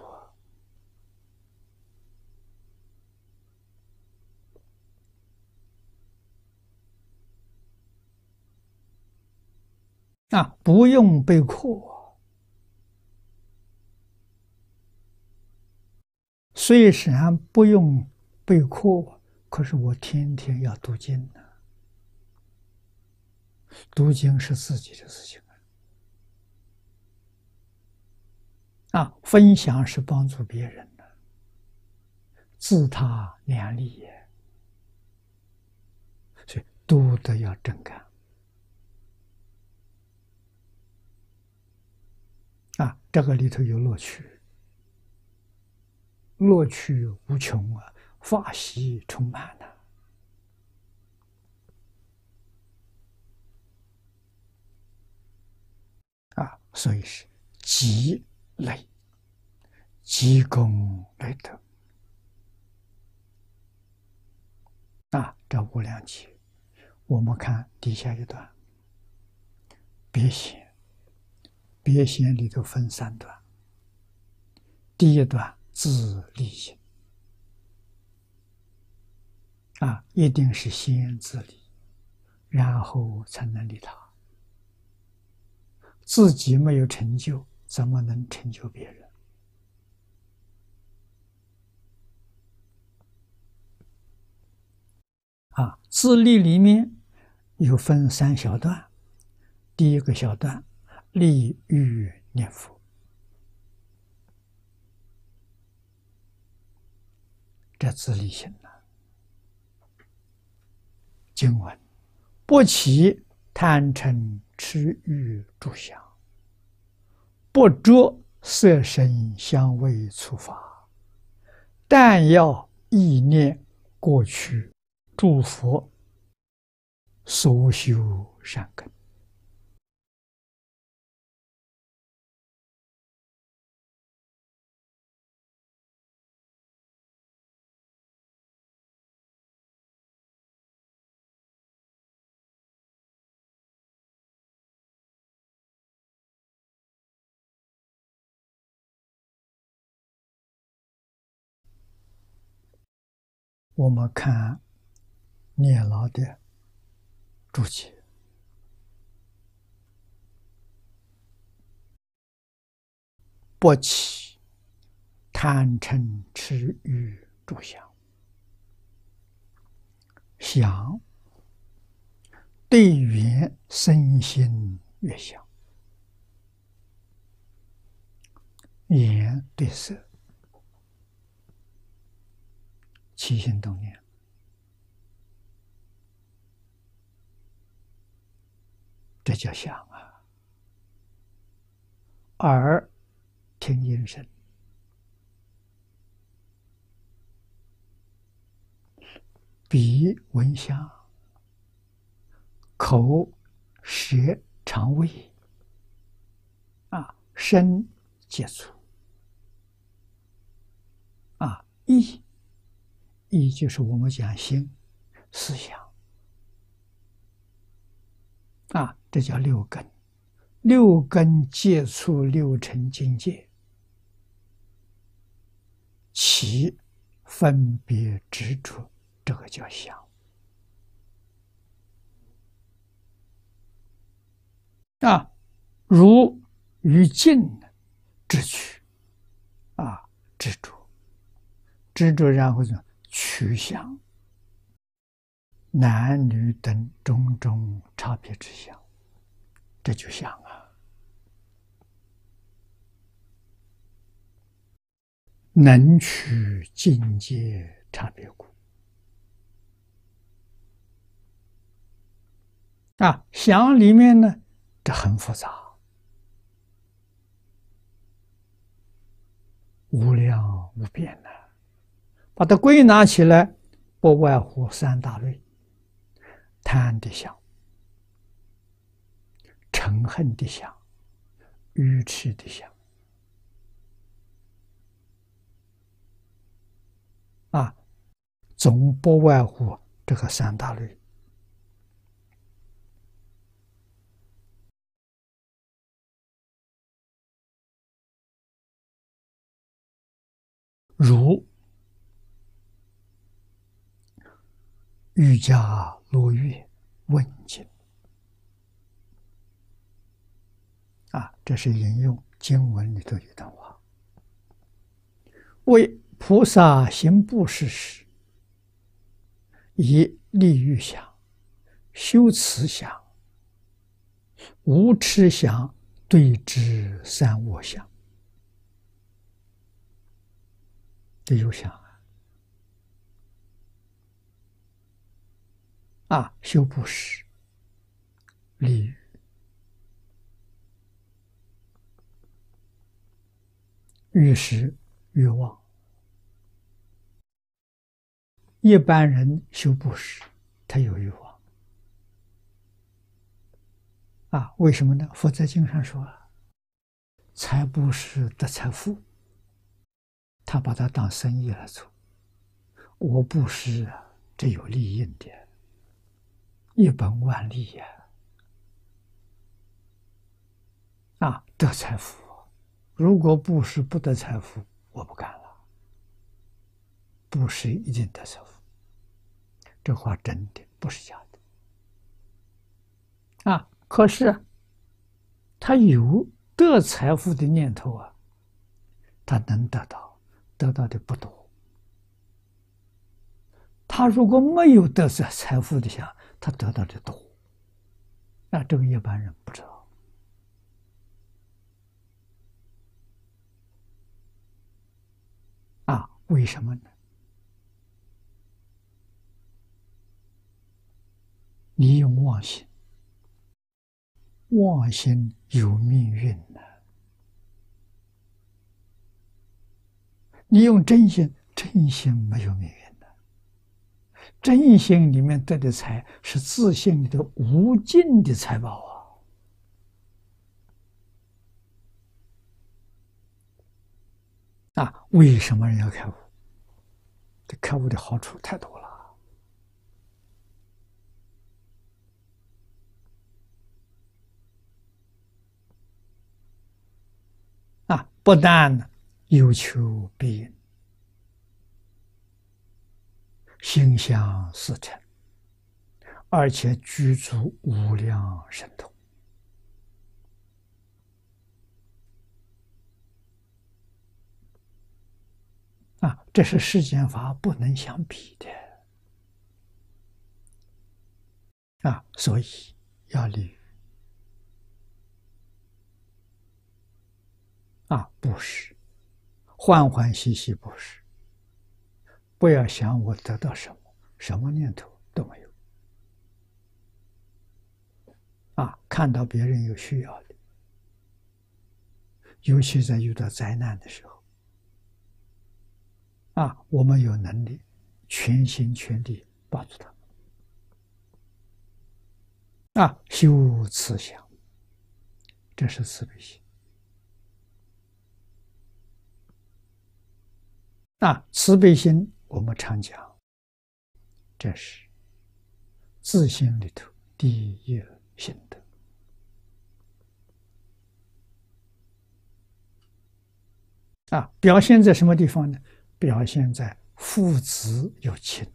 不用备课，虽然不用备课，可是我天天要读经呢。读经是自己的事情分享是帮助别人的，自他两利也，所以读的要真干。这个里头有乐趣，乐趣无穷法喜充满所以是积累，积功累德。这无量劫，我们看底下一段，别显，别显里头分3段。第一段自利行，一定是先自利，然后才能利他。自己没有成就，怎么能成就别人？自利里面有分3小段。第一个小段，利欲念佛，这自利行了。经文：不起贪嗔痴欲住想，不着色声香味触法，但要意念过去诸佛所修善根。我们看念老的注解，不起贪嗔痴欲住想，想对缘身心越想，眼对色，起心动念， 这叫想啊。耳听音声，鼻闻香，口舌尝味，身接触，意就是我们讲心思想，这叫六根。六根接触六尘境界，起分别执着，这个叫想。如于境执取，执着，执着，然后呢，取向，男女等种种差别之相，这就想啊。能取境界差别故。想里面呢，这很复杂，无量无边的，把它归纳起来，不外乎三大类：贪的想、嗔恨的想、愚痴的想。总不外乎这个三大类。如瑜伽罗越问经，这是引用经文里头一段话：为菩萨行布施时，以利欲想、修慈想、无痴想对治三恶想。这有想修布施、利欲、欲识、欲望。一般人修布施，他有欲望为什么呢？佛在经上说财布施得财富，他把它当生意来做。我布施这有利益的，一本万利得财富。如果布施不得财富，我不干了。布施一定得财富，这话真的，不是假的。可是他有得财富的念头他能得到，得到的不多。他如果没有得财富的想，他得到的多。这个一般人不知道。为什么呢？你用妄心，妄心有命运的；你用真心，真心没有命运的。真心里面得的财是自信里的无尽的财宝为什么人要开悟？这开悟的好处太多了。不但有求必应，心想事成，而且具足无量神通。这是世间法不能相比的所以要利于布施，欢欢喜喜布施，不要想我得到什么，什么念头都没有。 看到别人有需要的，尤其在遇到灾难的时候，我们有能力全心全力帮助他们，修慈祥，这是慈悲心。慈悲心我们常讲，这是自心里头第一心德。表现在什么地方呢？表现在父子有情，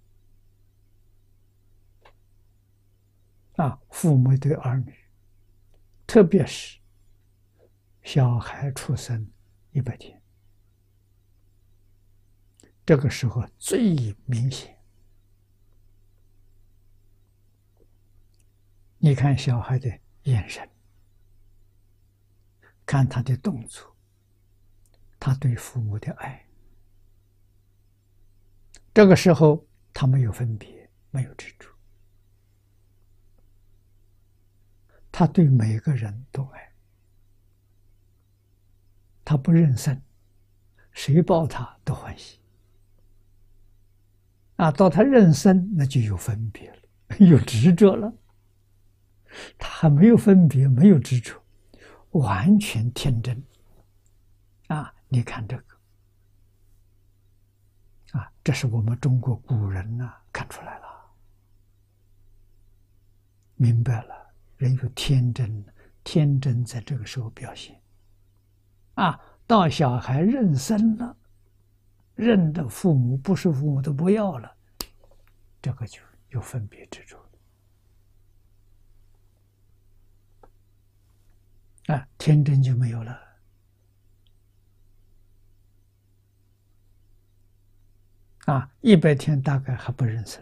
父母对儿女，特别是小孩出生100天，这个时候最明显。你看小孩的眼神，看他的动作，他对父母的爱，这个时候他没有分别，没有执着，他对每个人都爱，他不认生，谁抱他都欢喜。到他认生，那就有分别了，有执着了。他还没有分别，没有执着，完全天真。你看这个，这是我们中国古人看出来了，明白了，人有天真，天真在这个时候表现。到小孩认生了，认的父母不是父母都不要了，这个就有分别执着。天真就没有了。100天大概还不认生。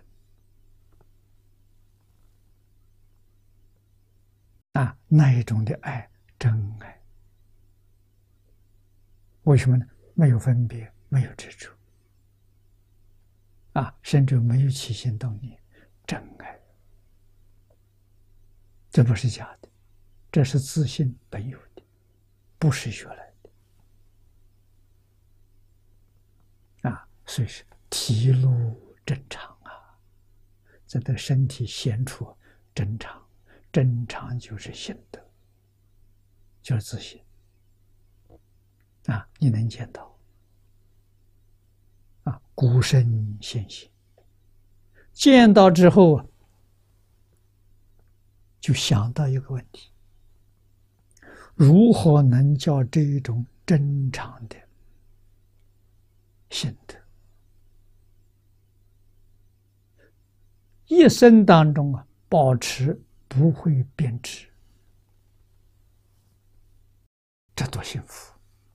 那一种的爱，真爱。为什么呢？没有分别，没有执着，甚至没有起心动念，真爱。这不是假的，这是自信本有的，不是学来的。所以是体露正常这个身体显出正常，正常就是心德，就是自信。你能见到孤身现行，见到之后就想到一个问题：如何能叫这一种正常的心德一生当中保持不会变质？这多幸福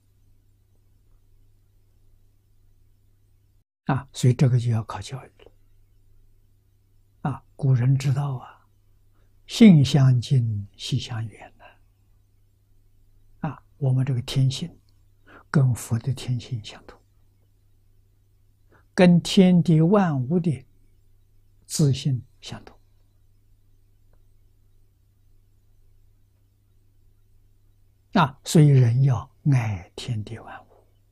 所以这个就要靠教育了。古人知道性相近，习相远我们这个天性跟佛的天性相同，跟天地万物的自性相同。所以人要爱天地万物。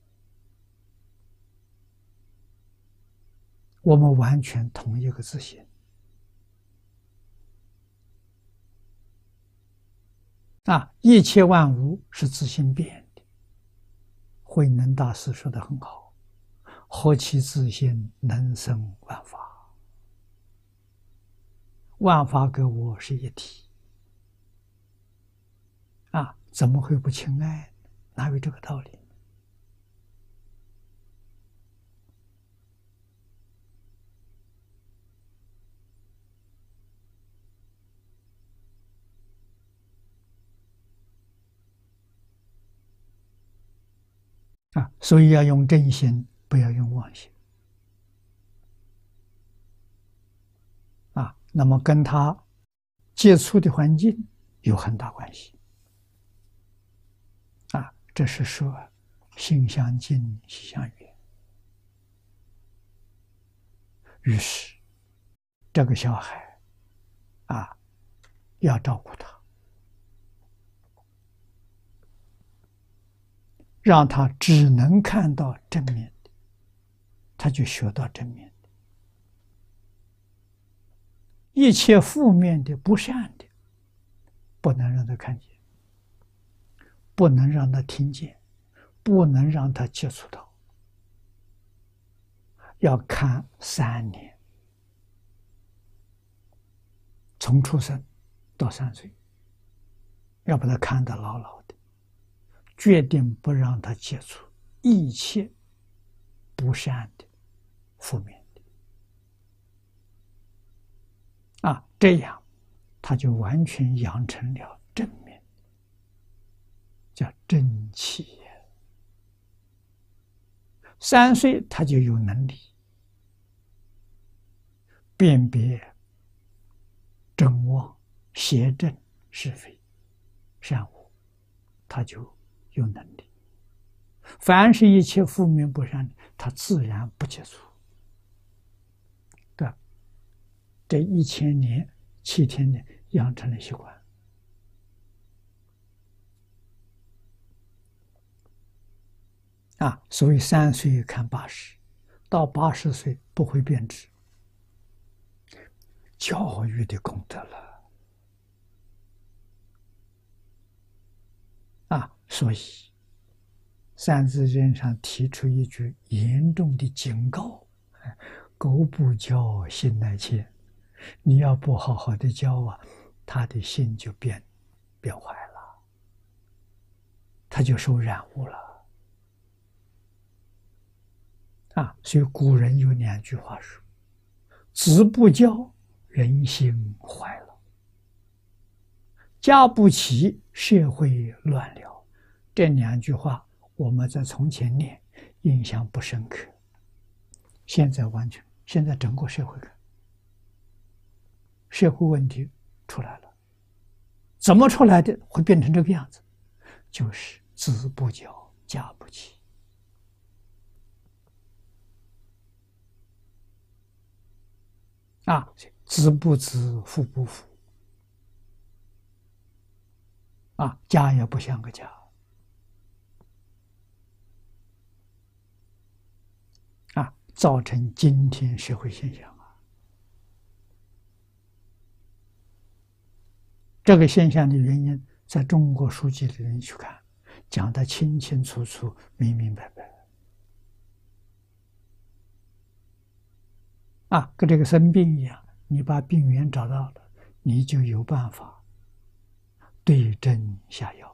我们完全同一个自性一切万物是自性变的。慧能大师说得很好：何其自性，能生万法。万法跟我是一体怎么会不亲爱？哪有这个道理？所以要用正心，不要用妄心那么跟他接触的环境有很大关系这是说心相近，习相远。于是这个小孩要照顾他，让他只能看到正面的，他就学到正面的。一切负面的、不善的，不能让他看见，不能让他听见，不能让他接触到，要看3年，从出生到3岁，要把他看得牢牢的，决定不让他接触一切不善的、负面的。这样他就完全养成了正面，叫正气。3岁他就有能力辨别正妄、邪正、是非、善恶，他就有能力。凡是一切负面不善的，他自然不接触。这1000年、7天的养成了习惯。所以3岁看80，到80岁不会变质，教育的功德了。所以三字经上提出一句严重的警告：狗不教，心乃迁。你要不好好的教他的心就变坏了，他就受染污了。所以古人有2句话说：子不教，人心坏了；家不齐，社会乱了。这2句话我们在从前念印象不深刻，现在整个社会问题出来了。怎么出来的？会变成这个样子？就是子不教，家不齐。子不子，父不父。家也不像个家。造成今天社会现象。这个现象的原因，在中国书籍里面去看，讲得清清楚楚、明明白白。跟这个生病一样，你把病源找到了，你就有办法对症下药。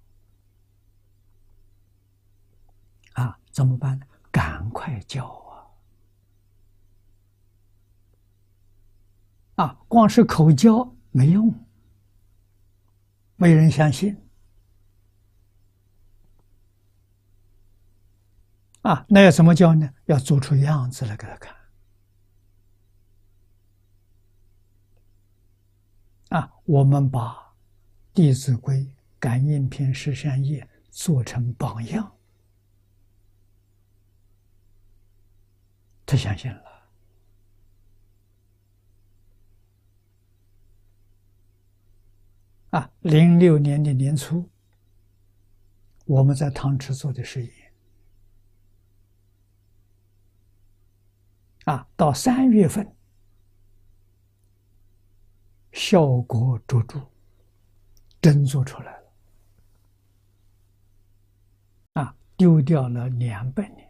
怎么办呢？赶快教光是口教没用，没人相信。那要怎么教呢？要做出样子来给他看。我们把《弟子规》《感应篇》《十善业》做成榜样，他相信了。06年的年初，我们在汤池做的实验。到3月份，效果卓著，真做出来了。丢掉了200年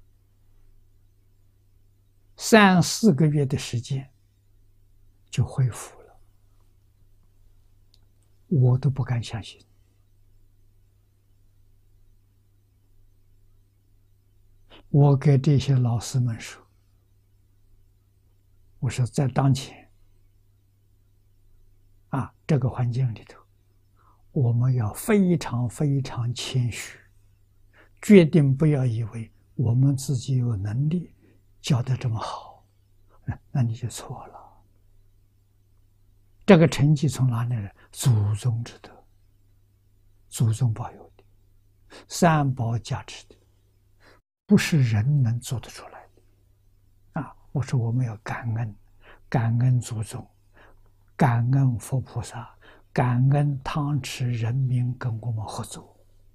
，3、4个月的时间就恢复了，我都不敢相信。我给这些老师们说，我说在当前这个环境里头，我们要非常非常谦虚，决定不要以为我们自己有能力教得这么好，那你就错了。这个成绩从哪里来？祖宗之德，祖宗保佑的，三宝加持的，不是人能做得出来的。我说我们要感恩祖宗，感恩佛菩萨， 感恩汤池人民跟我们合作。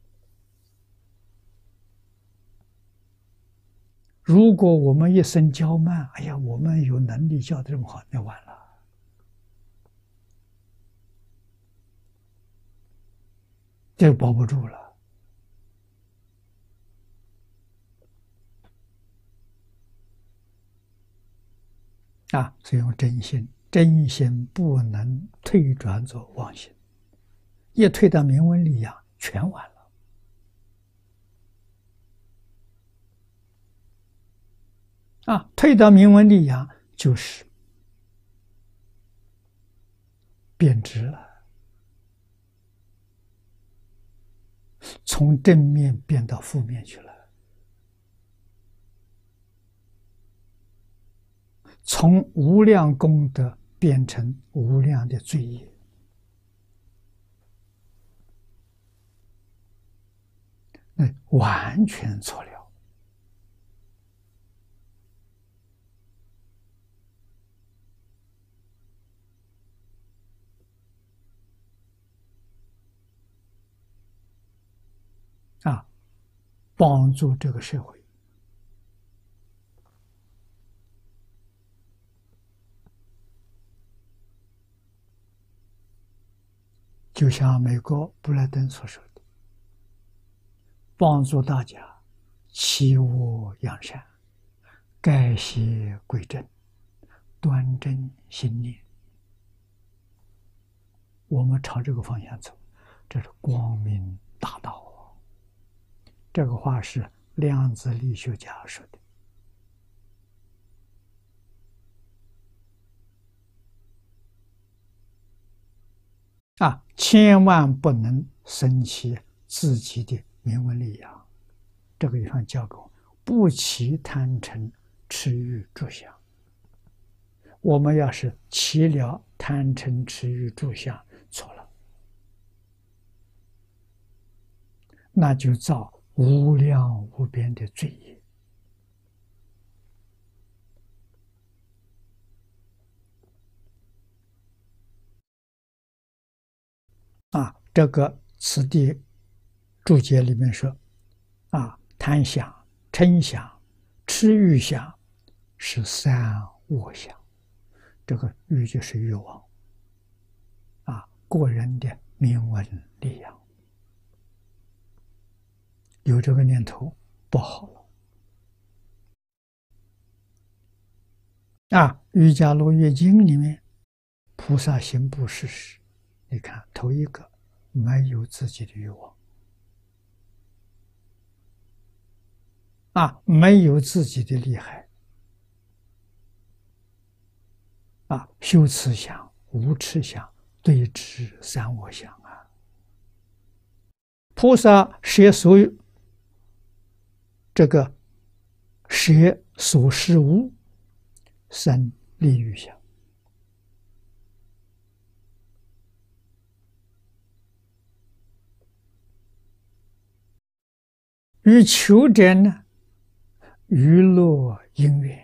如果我们一生骄慢，哎呀，我们有能力教得这么好，那完了。这保不住了。所以用真心，真心不能退转作妄心，一退到名闻利养，全完了。退到名闻利养就是变质了，从正面变到负面去了。从无量功德变成无量的罪业，那完全错了。帮助这个社会。就像美国布莱登所说的，帮助大家弃恶扬善，改邪归正，端正心念。我们朝这个方向走，这是光明大道。这个话是量子力学家说的。千万不能生起自己的名闻利养。这个地方教给我，不起贪嗔痴欲住相。我们要是起了贪嗔痴欲住相，错了，那就造无量无边的罪业。这个此地注解里面说，贪想、嗔想、痴欲想是三恶想。这个欲就是欲望，个人的名闻利养，有这个念头不好了。瑜伽罗越经里面，菩萨行布施时，你看头一个没有自己的欲望，没有自己的利害，修慈想、无痴想、对治三恶想菩萨舍所有这个舍所事物生利欲想。于求者呢，娱乐因缘。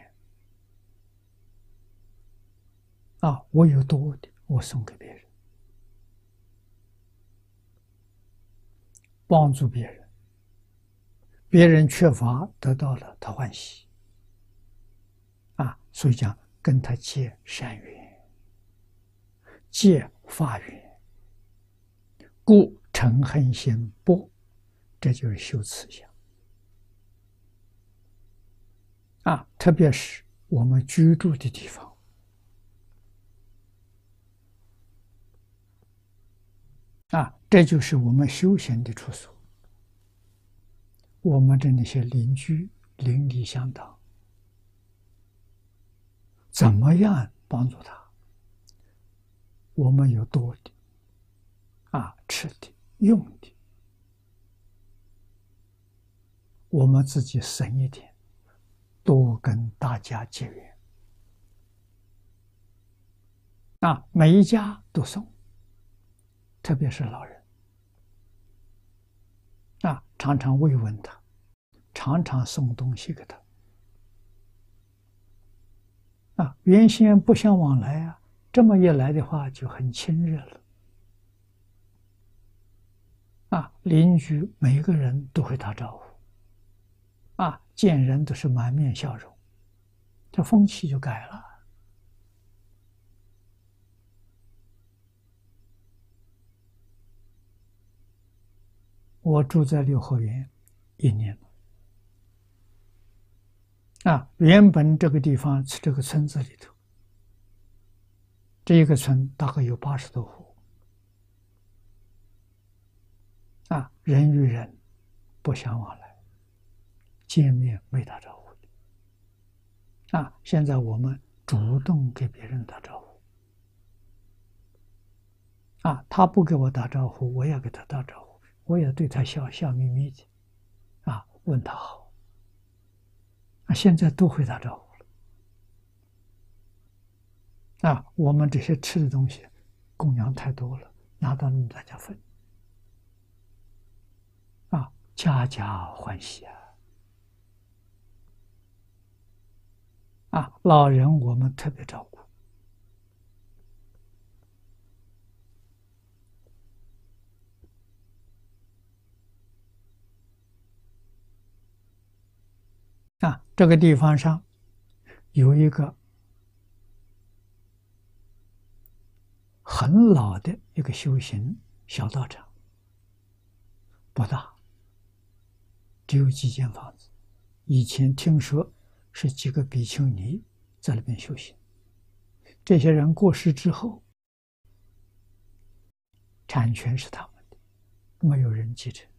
我有多的，我送给别人，帮助别人，别人缺乏得到了，他欢喜。所以讲跟他结善缘，结法缘，故嗔恨心薄，这就是修慈想。特别是我们居住的地方，这就是我们修行的处所。我们的那些邻居邻里乡党，怎么样帮助他？我们有多的吃的用的，我们自己省一点，多跟大家结缘。每一家都送，特别是老人。常常慰问他，常常送东西给他。原先不相往来这么一来的话就很亲热了。 邻居每个人都会打招呼，见人都是满面笑容，这风气就改了。我住在六合园1年了，原本这个地方是这个村子里头，这一个村大概有80多户，人与人不相往来，见面没打招呼现在我们主动给别人打招呼，他不给我打招呼，我也给他打招呼，我也对他笑笑眯眯的，问他好。现在都会打招呼了。我们这些吃的东西供养太多了，拿到大家分，家家欢喜老人我们特别照顾。这个地方上有一个很老的一个修行小道场，不大，只有几间房子。以前听说是几个比丘尼在那边修行，这些人过世之后，产权是他们的，没有人继承。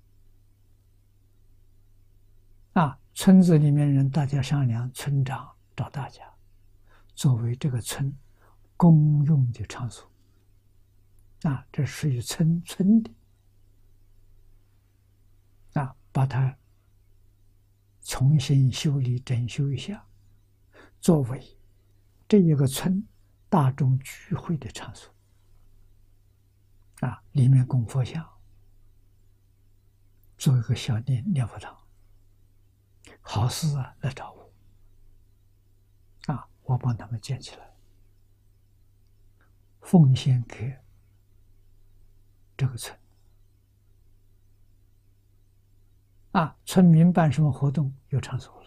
村子里面人大家商量，村长找大家作为这个村公用的场所，这属于村的，把它重新修理整修一下，作为这一个村大众聚会的场所，里面供佛像，做一个小念佛堂。好事来找我，我帮他们建起来，奉献给这个村。村民办什么活动有场所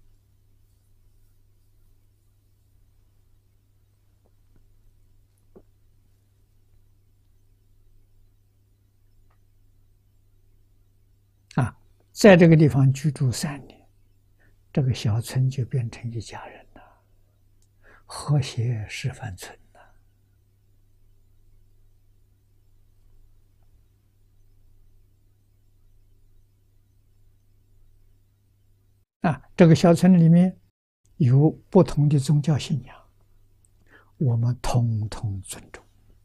了。在这个地方居住3年，这个小村就变成一家人了，和谐示范村这个小村里面有不同的宗教信仰，我们统统尊重。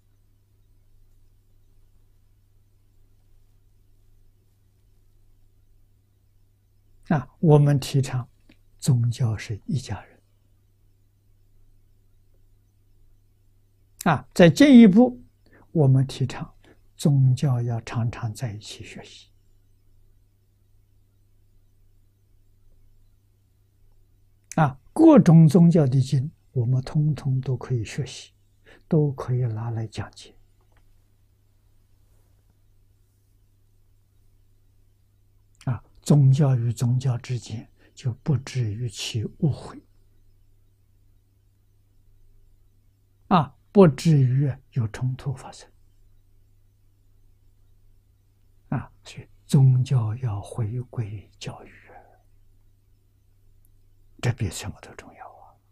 我们提倡宗教是一家人。再进一步，我们提倡宗教要常常在一起学习。各种宗教的经，我们通通都可以学习，都可以拿来讲解。宗教与宗教之间就不至于起误会，不至于有冲突发生。所以宗教要回归教育，这比什么都重要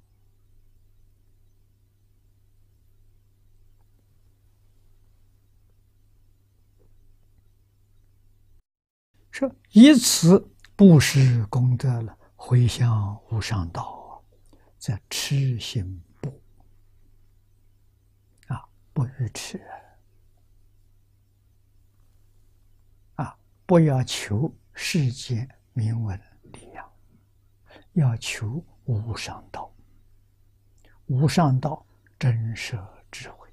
说以此布施功德了，回向无上道，则痴心不不愚痴不要求世间名闻利养，要求无上道。无上道真摄智慧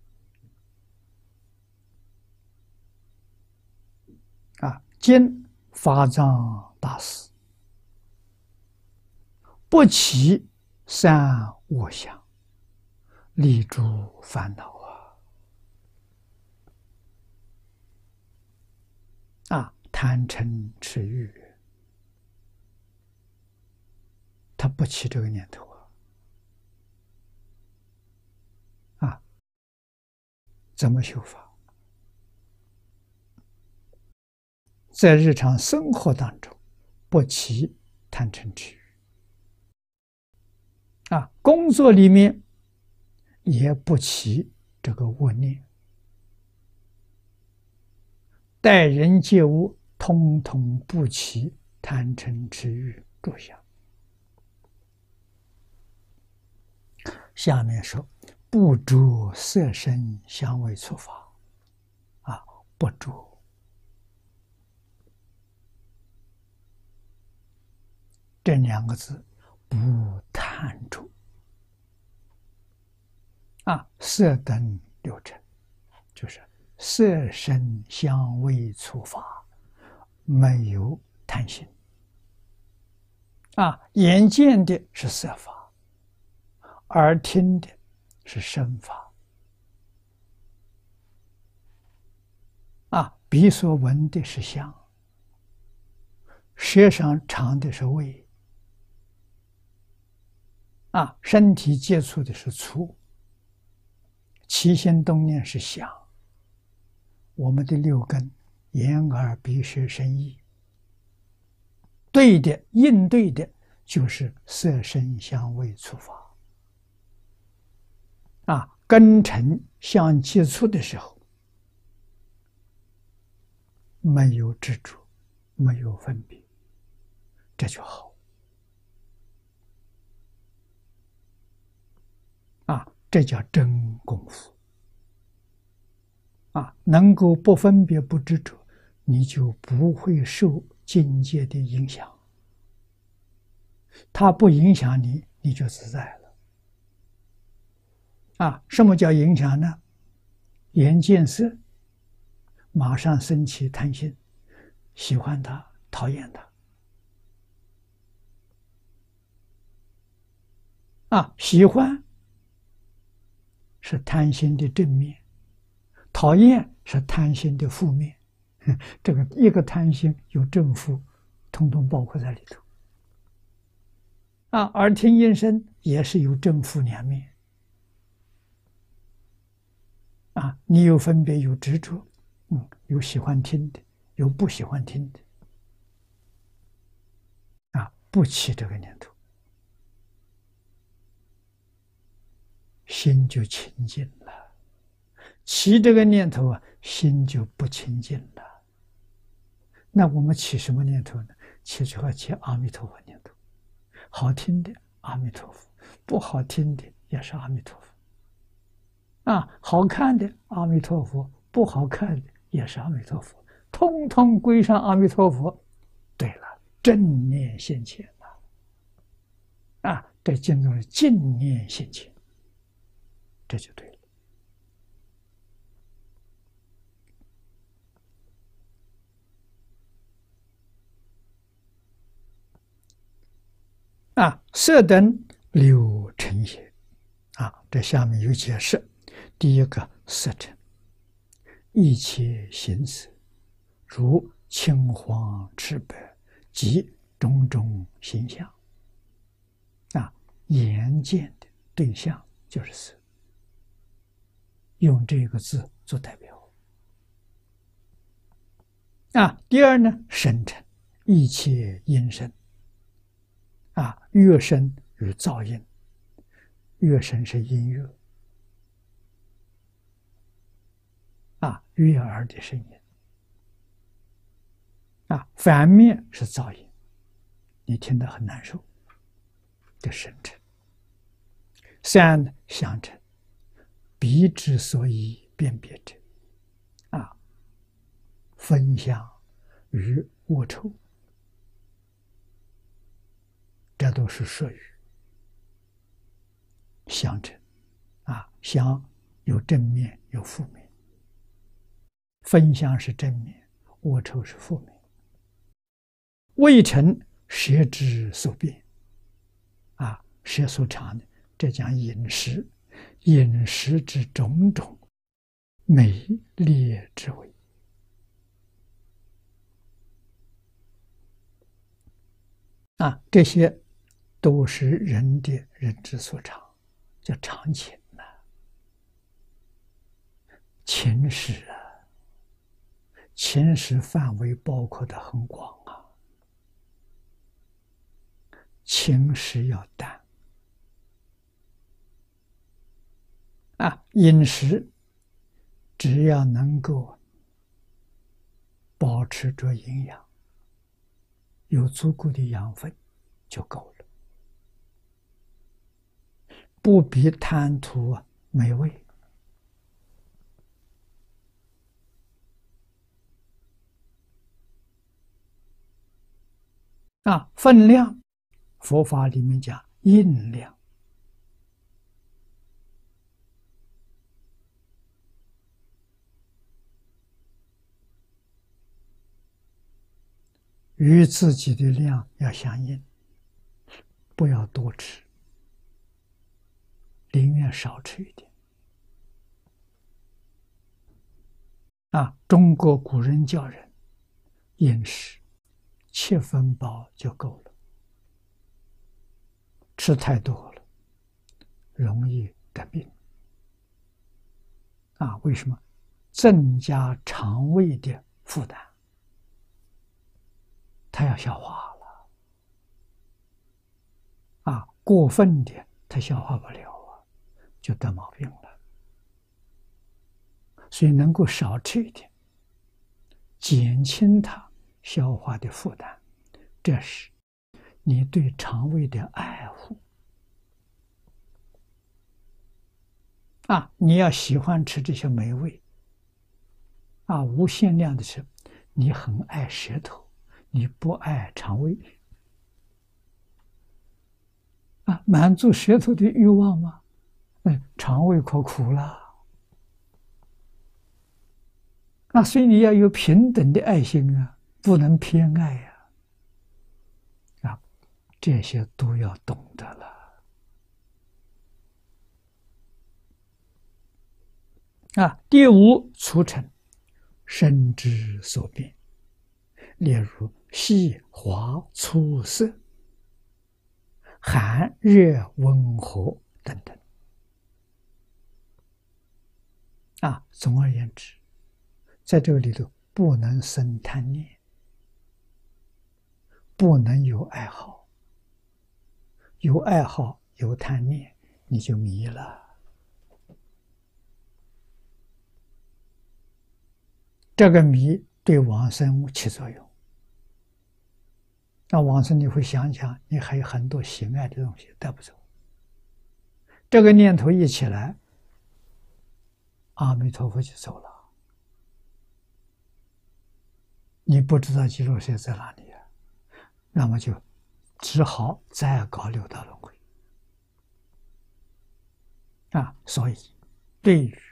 今法藏大师不起三恶相，立诸烦恼贪嗔痴欲，他不起这个念头怎么修法？在日常生活当中，不起贪嗔痴欲工作里面也不起这个恶念，待人接物通通不起贪嗔痴欲着相。下面说不着色声香味触法不着这两个字，不贪着色等六尘，就是色声香味触法没有贪心眼见的是色法，耳听的是声法鼻所闻的是香，舌上尝的是味身体接触的是触，起心动念是想。我们的六根眼耳鼻舌身意，对的应对的就是色声香味触法根尘相接触的时候，没有执着，没有分别，这就好这叫真功夫能够不分别不执着，你就不会受境界的影响，它不影响你，你就自在了什么叫影响呢？眼见色马上升起贪心，喜欢它，讨厌它喜欢是贪心的正面，讨厌是贪心的负面，这个一个贪心有正负，统统包括在里头耳听音声也是有正负两面你有分别，有执着，有喜欢听的，有不喜欢听的不起这个念头，心就清净了。起这个念头心就不清净了。那我们起什么念头呢？起阿弥陀佛念头，好听的阿弥陀佛，不好听的也是阿弥陀佛好看的阿弥陀佛，不好看的也是阿弥陀佛，通通归上阿弥陀佛。对了，正念现前这经中是净念现前，这就对了色等六尘也这下面有解释。第一个色尘，一切形色，如青黄赤白及种种形象眼见的对象就是色，用这个字做代表第二呢，声尘，一切音声乐声与噪音，乐声是音乐悦耳的声音反面是噪音，你听得很难受的声尘。三相尘，鼻之所以辨别者分香与恶臭，这都是属于相尘香有正面有负面，分香是正面，恶臭是负面。味尘，舌之所辨舌所尝的，这讲饮食，饮食之种种美劣之味这些都是人的认知所长，叫常情呐。情识啊，情识范围包括的很广啊，情识要淡饮食只要能够保持着营养，有足够的养分就够了，不必贪图美味分量，佛法里面讲印量。与自己的量要相应，不要多吃，宁愿少吃一点。中国古人教人饮食7分饱就够了，吃太多了容易得病为什么？增加肠胃的负担，它要消化了过分的它消化不了就得毛病了。所以能够少吃一点，减轻它消化的负担，这是你对肠胃的爱护你要喜欢吃这些美味无限量的吃，你很爱舌头，你不爱肠胃满足舌头的欲望吗？肠胃可苦了所以你要有平等的爱心不能偏爱这些都要懂得了第5，促成身之所变，例如细滑粗涩、寒热温和等等总而言之，在这个里头不能生贪念，不能有爱好，有爱好有贪念你就迷了。这个迷对往生起作用，那往生你会想想，你还有很多喜爱的东西带不走。这个念头一起来，阿弥陀佛就走了，你不知道极乐世界在哪里那么就只好再搞六道轮回所以对于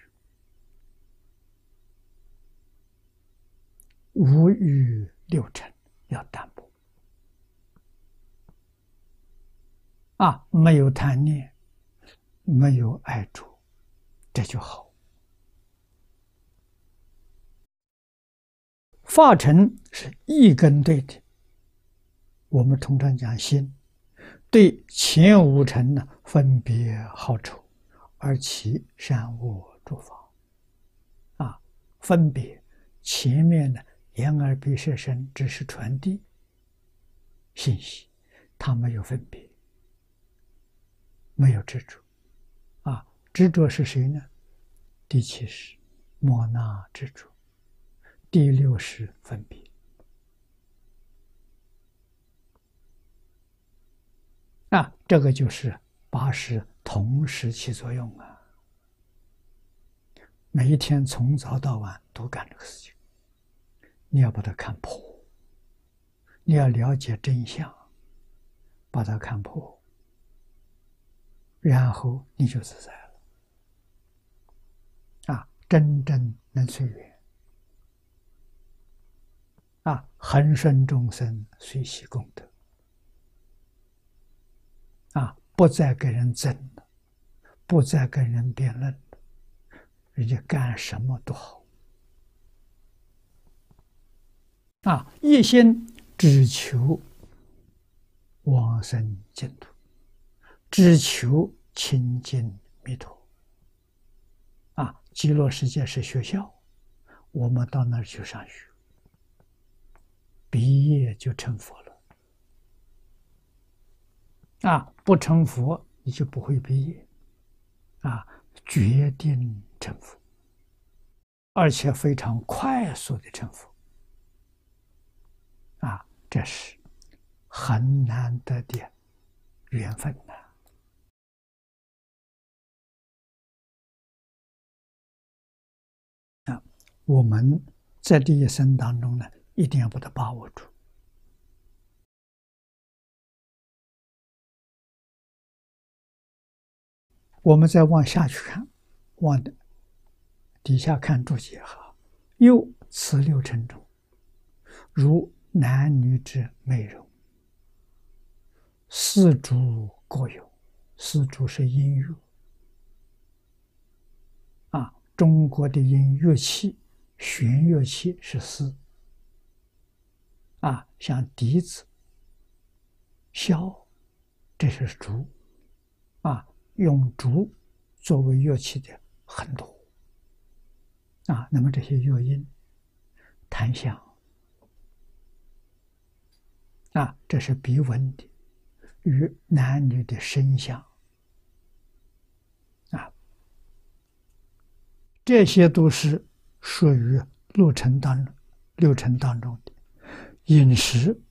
五欲六尘要淡薄没有贪念，没有爱着，这就好。法尘是一根对的，我们通常讲心，对前5尘呢分别好丑，而其善恶诸法分别前面的眼耳鼻舌身只是传递信息，它没有分别，没有执着执着是谁呢？第70莫那执着，第60分别这个就是80同时起作用每一天从早到晚都干这个事情，你要把它看破，你要了解真相，把它看破，然后你就自在了真正能随缘恒顺众生，随喜功德不再跟人争了，不再跟人辩论了，人家干什么都好一心只求往生净土，只求亲近弥陀。极乐世界是学校，我们到那儿去上学，毕业就成佛了。不成佛你就不会毕业。决定成佛，而且非常快速的成佛。这是很难得的缘分呐。我们在这一生当中呢，一定要把它把握住。我们再往下去看，往底下看注解哈。又此六尘中，如男女之美容，四诸各有。四诸是音乐中国的音乐器，弦乐器是四像笛子、箫，这是竹用竹作为乐器的很多那么这些乐音、弹响这是鼻闻的，与男女的声响这些都是属于六尘当中的。饮食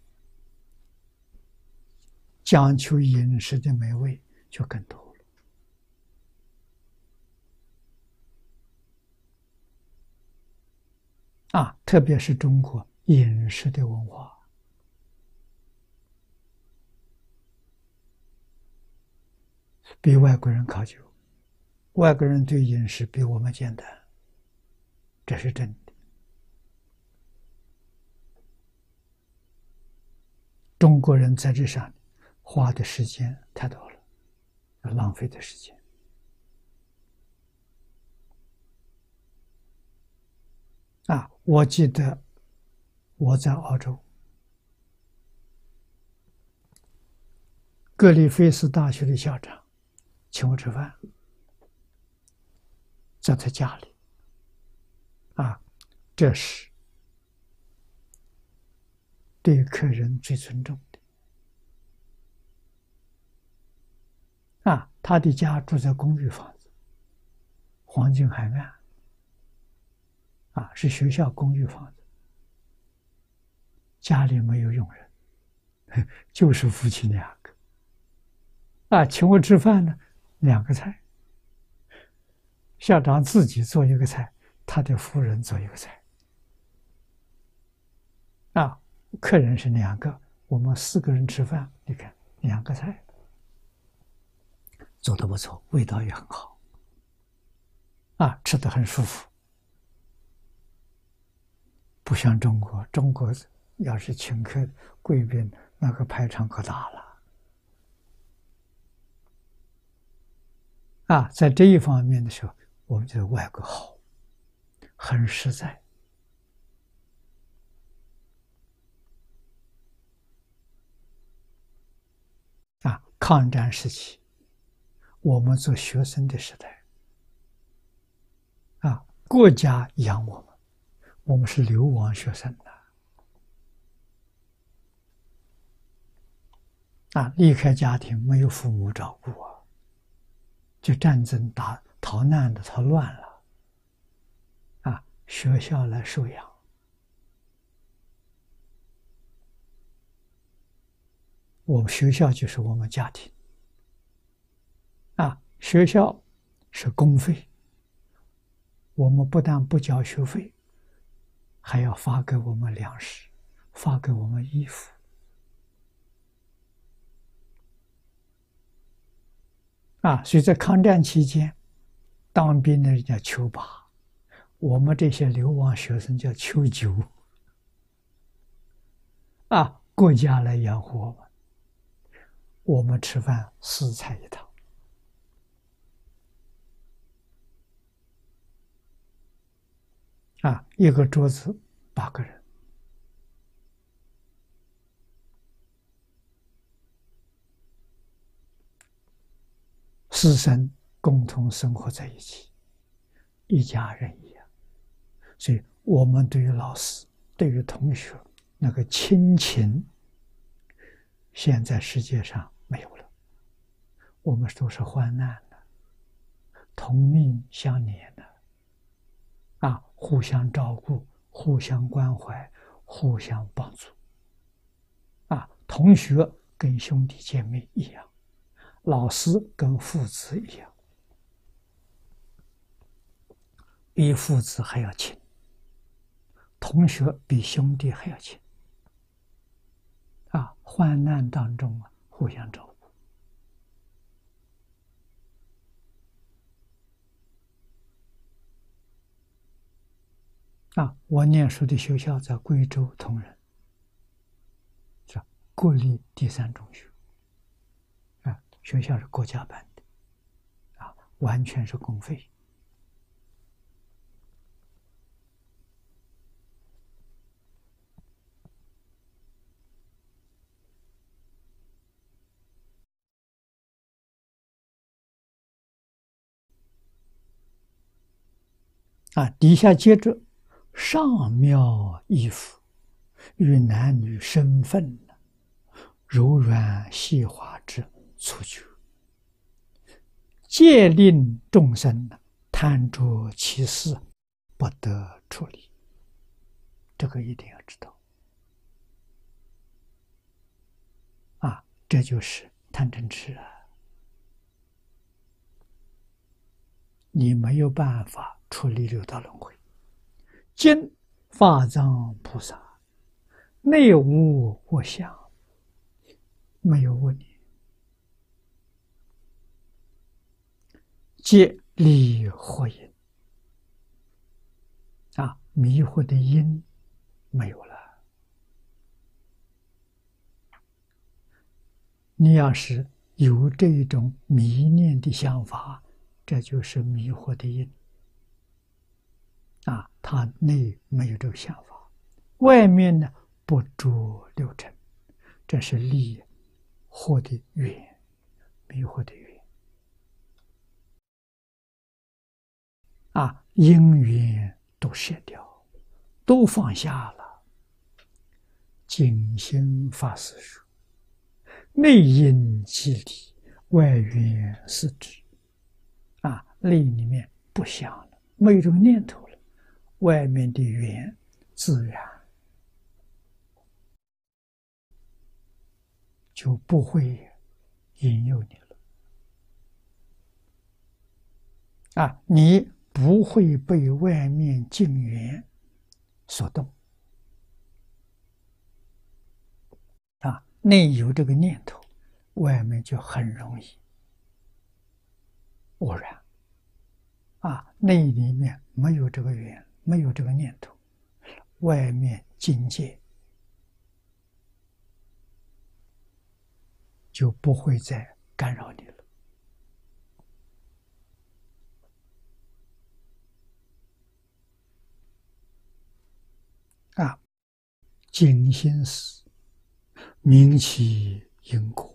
讲求饮食的美味就更多了特别是中国饮食的文化比外国人考究，外国人对饮食比我们简单，这是真的。中国人在这上花的时间太多了，浪费的时间我记得我在澳洲格里菲斯大学的校长请我吃饭，在他家里这是对客人最尊重的他的家住在公寓房子，黄金海岸是学校公寓房子，家里没有佣人，就是夫妻两个请我吃饭呢，2个菜，校长自己做一个菜，他的夫人做一个菜客人是2个，我们4个人吃饭，你看2个菜做得不错，味道也很好吃得很舒服。不像中国，中国要是请客贵宾，那个排场可大了在这一方面的时候，我们觉得外国好，很实在抗战时期我们做学生的时代国家养我们是流亡学生离开家庭，没有父母照顾就战争逃难的逃乱了学校来收养我们，学校就是我们家庭学校是公费，我们不但不交学费，还要发给我们粮食，发给我们衣服所以在抗战期间，当兵的人叫秋8，我们这些流亡学生叫秋9国家来养活我们，我们吃饭4菜1汤一个桌子8个人师生共同生活在一起，一家人一样。所以我们对于老师、对于同学那个亲情，现在世界上没有了。我们都是患难的，同命相连的，互相照顾，互相关怀，互相帮助。同学跟兄弟姐妹一样，老师跟父子一样，比父子还要亲，同学比兄弟还要亲。患难当中互相照顾。我念书的学校在贵州铜仁，是国立第3中学，学校是国家办的，完全是公费。底下接着上妙义服，与男女身份柔软细滑之处居，戒令众生贪着其事，不得处理。这个一定要知道。这就是贪嗔痴你没有办法处理六道轮回。今法藏菩萨内无我相，没有我念，皆离惑因。迷惑的因没有了。你要是有这种迷念的想法，这就是迷惑的因。他内没有这个想法，外面呢不着六尘，这是离惑的缘，迷惑的缘。因缘都舍掉，都放下了。净心法师说：内因即离，外缘是知。内里面不想了，没有这个念头了，外面的缘自然就不会引诱你了。你不会被外面境缘所动。内有这个念头，外面就很容易偶然。内里面没有这个缘，没有这个念头，外面境界就不会再干扰你了。净心思明其因果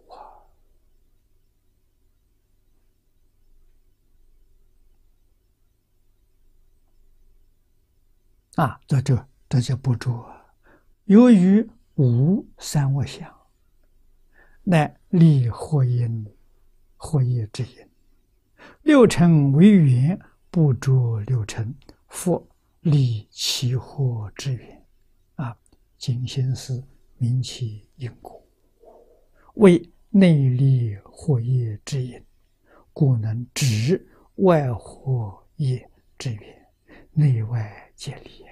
这就不住。由于无三我相，乃立惑因，惑业之因。六尘为缘，不着六尘，复立其惑之缘。净心思明其因果，为内立惑业之因，故能止外惑业之缘，内外皆离。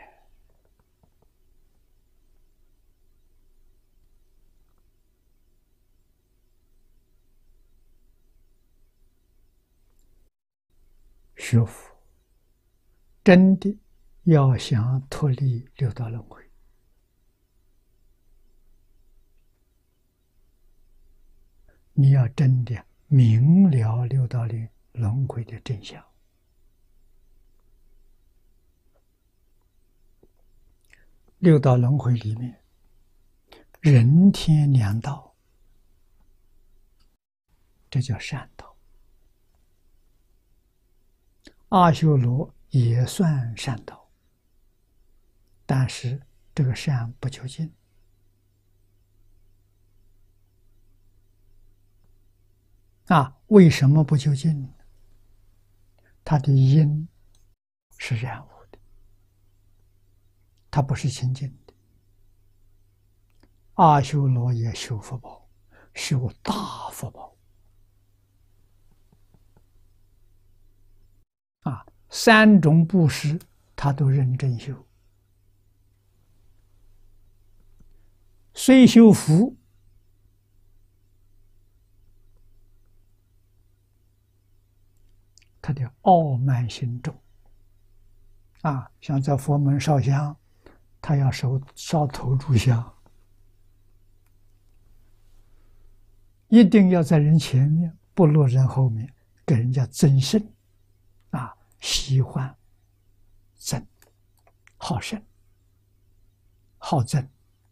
学佛真的要想脱离六道轮回，你要真的明了六道的轮回的真相。六道轮回里面，人天两道，这叫善道； 阿修罗也算善道，但是这个善不究竟。为什么不究竟？它的因是染污的，它不是清净的。阿修罗也修福报，修大福报。3种布施他都认真修，虽修福，他的傲慢心重。像在佛门烧香，他要烧头炷香，一定要在人前面，不落人后面，给人家增胜。喜欢增，好胜，好增。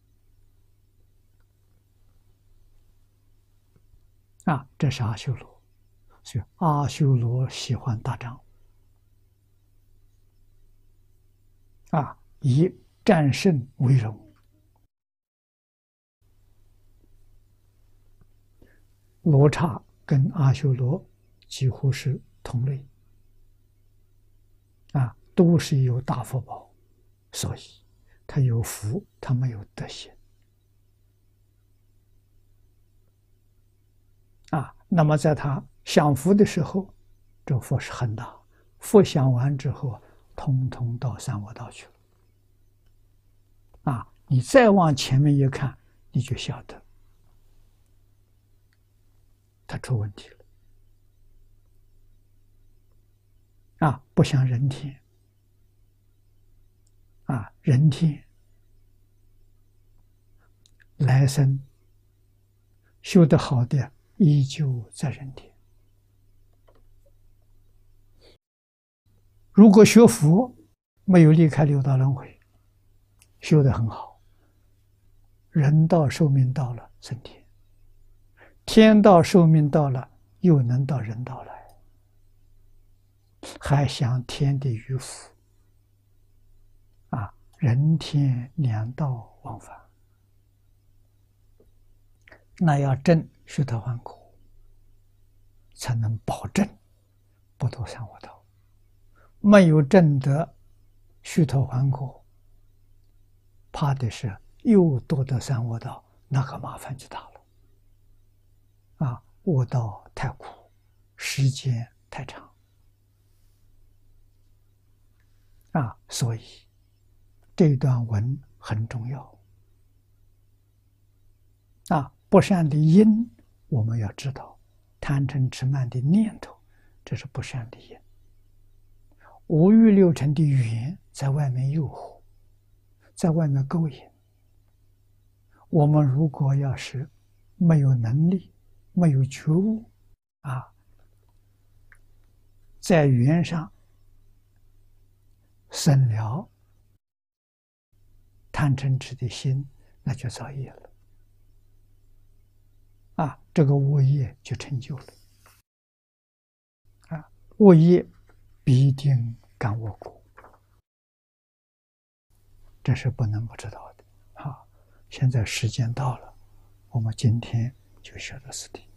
这是阿修罗，所以阿修罗喜欢打仗，以战胜为荣。罗刹跟阿修罗几乎是同类，都是有大福报，所以他有福，他没有德行。那么在他享福的时候，这福是很大，福享完之后，通通到三恶道去了。你再往前面一看，你就晓得他出问题了。不像人天。人天来生修得好的依旧在人天。如果学佛没有离开六道轮回，修得很好，人道寿命到了升天，天道寿命到了又能到人道来，还享天地余福。人天两道往返，那要证须陀洹果，才能保证不堕三恶道。没有证得须陀洹果，怕的是又堕得三恶道，那个麻烦就大了。恶道太苦，时间太长。所以这段文很重要。不善的因我们要知道，贪嗔痴慢的念头，这是不善的因。五欲六尘的缘在外面诱惑，在外面勾引。我们如果要是没有能力，没有觉悟，在缘上生了贪嗔痴的心，那就造业了。这个恶业就成就了。恶业必定感恶果，这是不能不知道的。现在时间到了，我们今天就学到此地。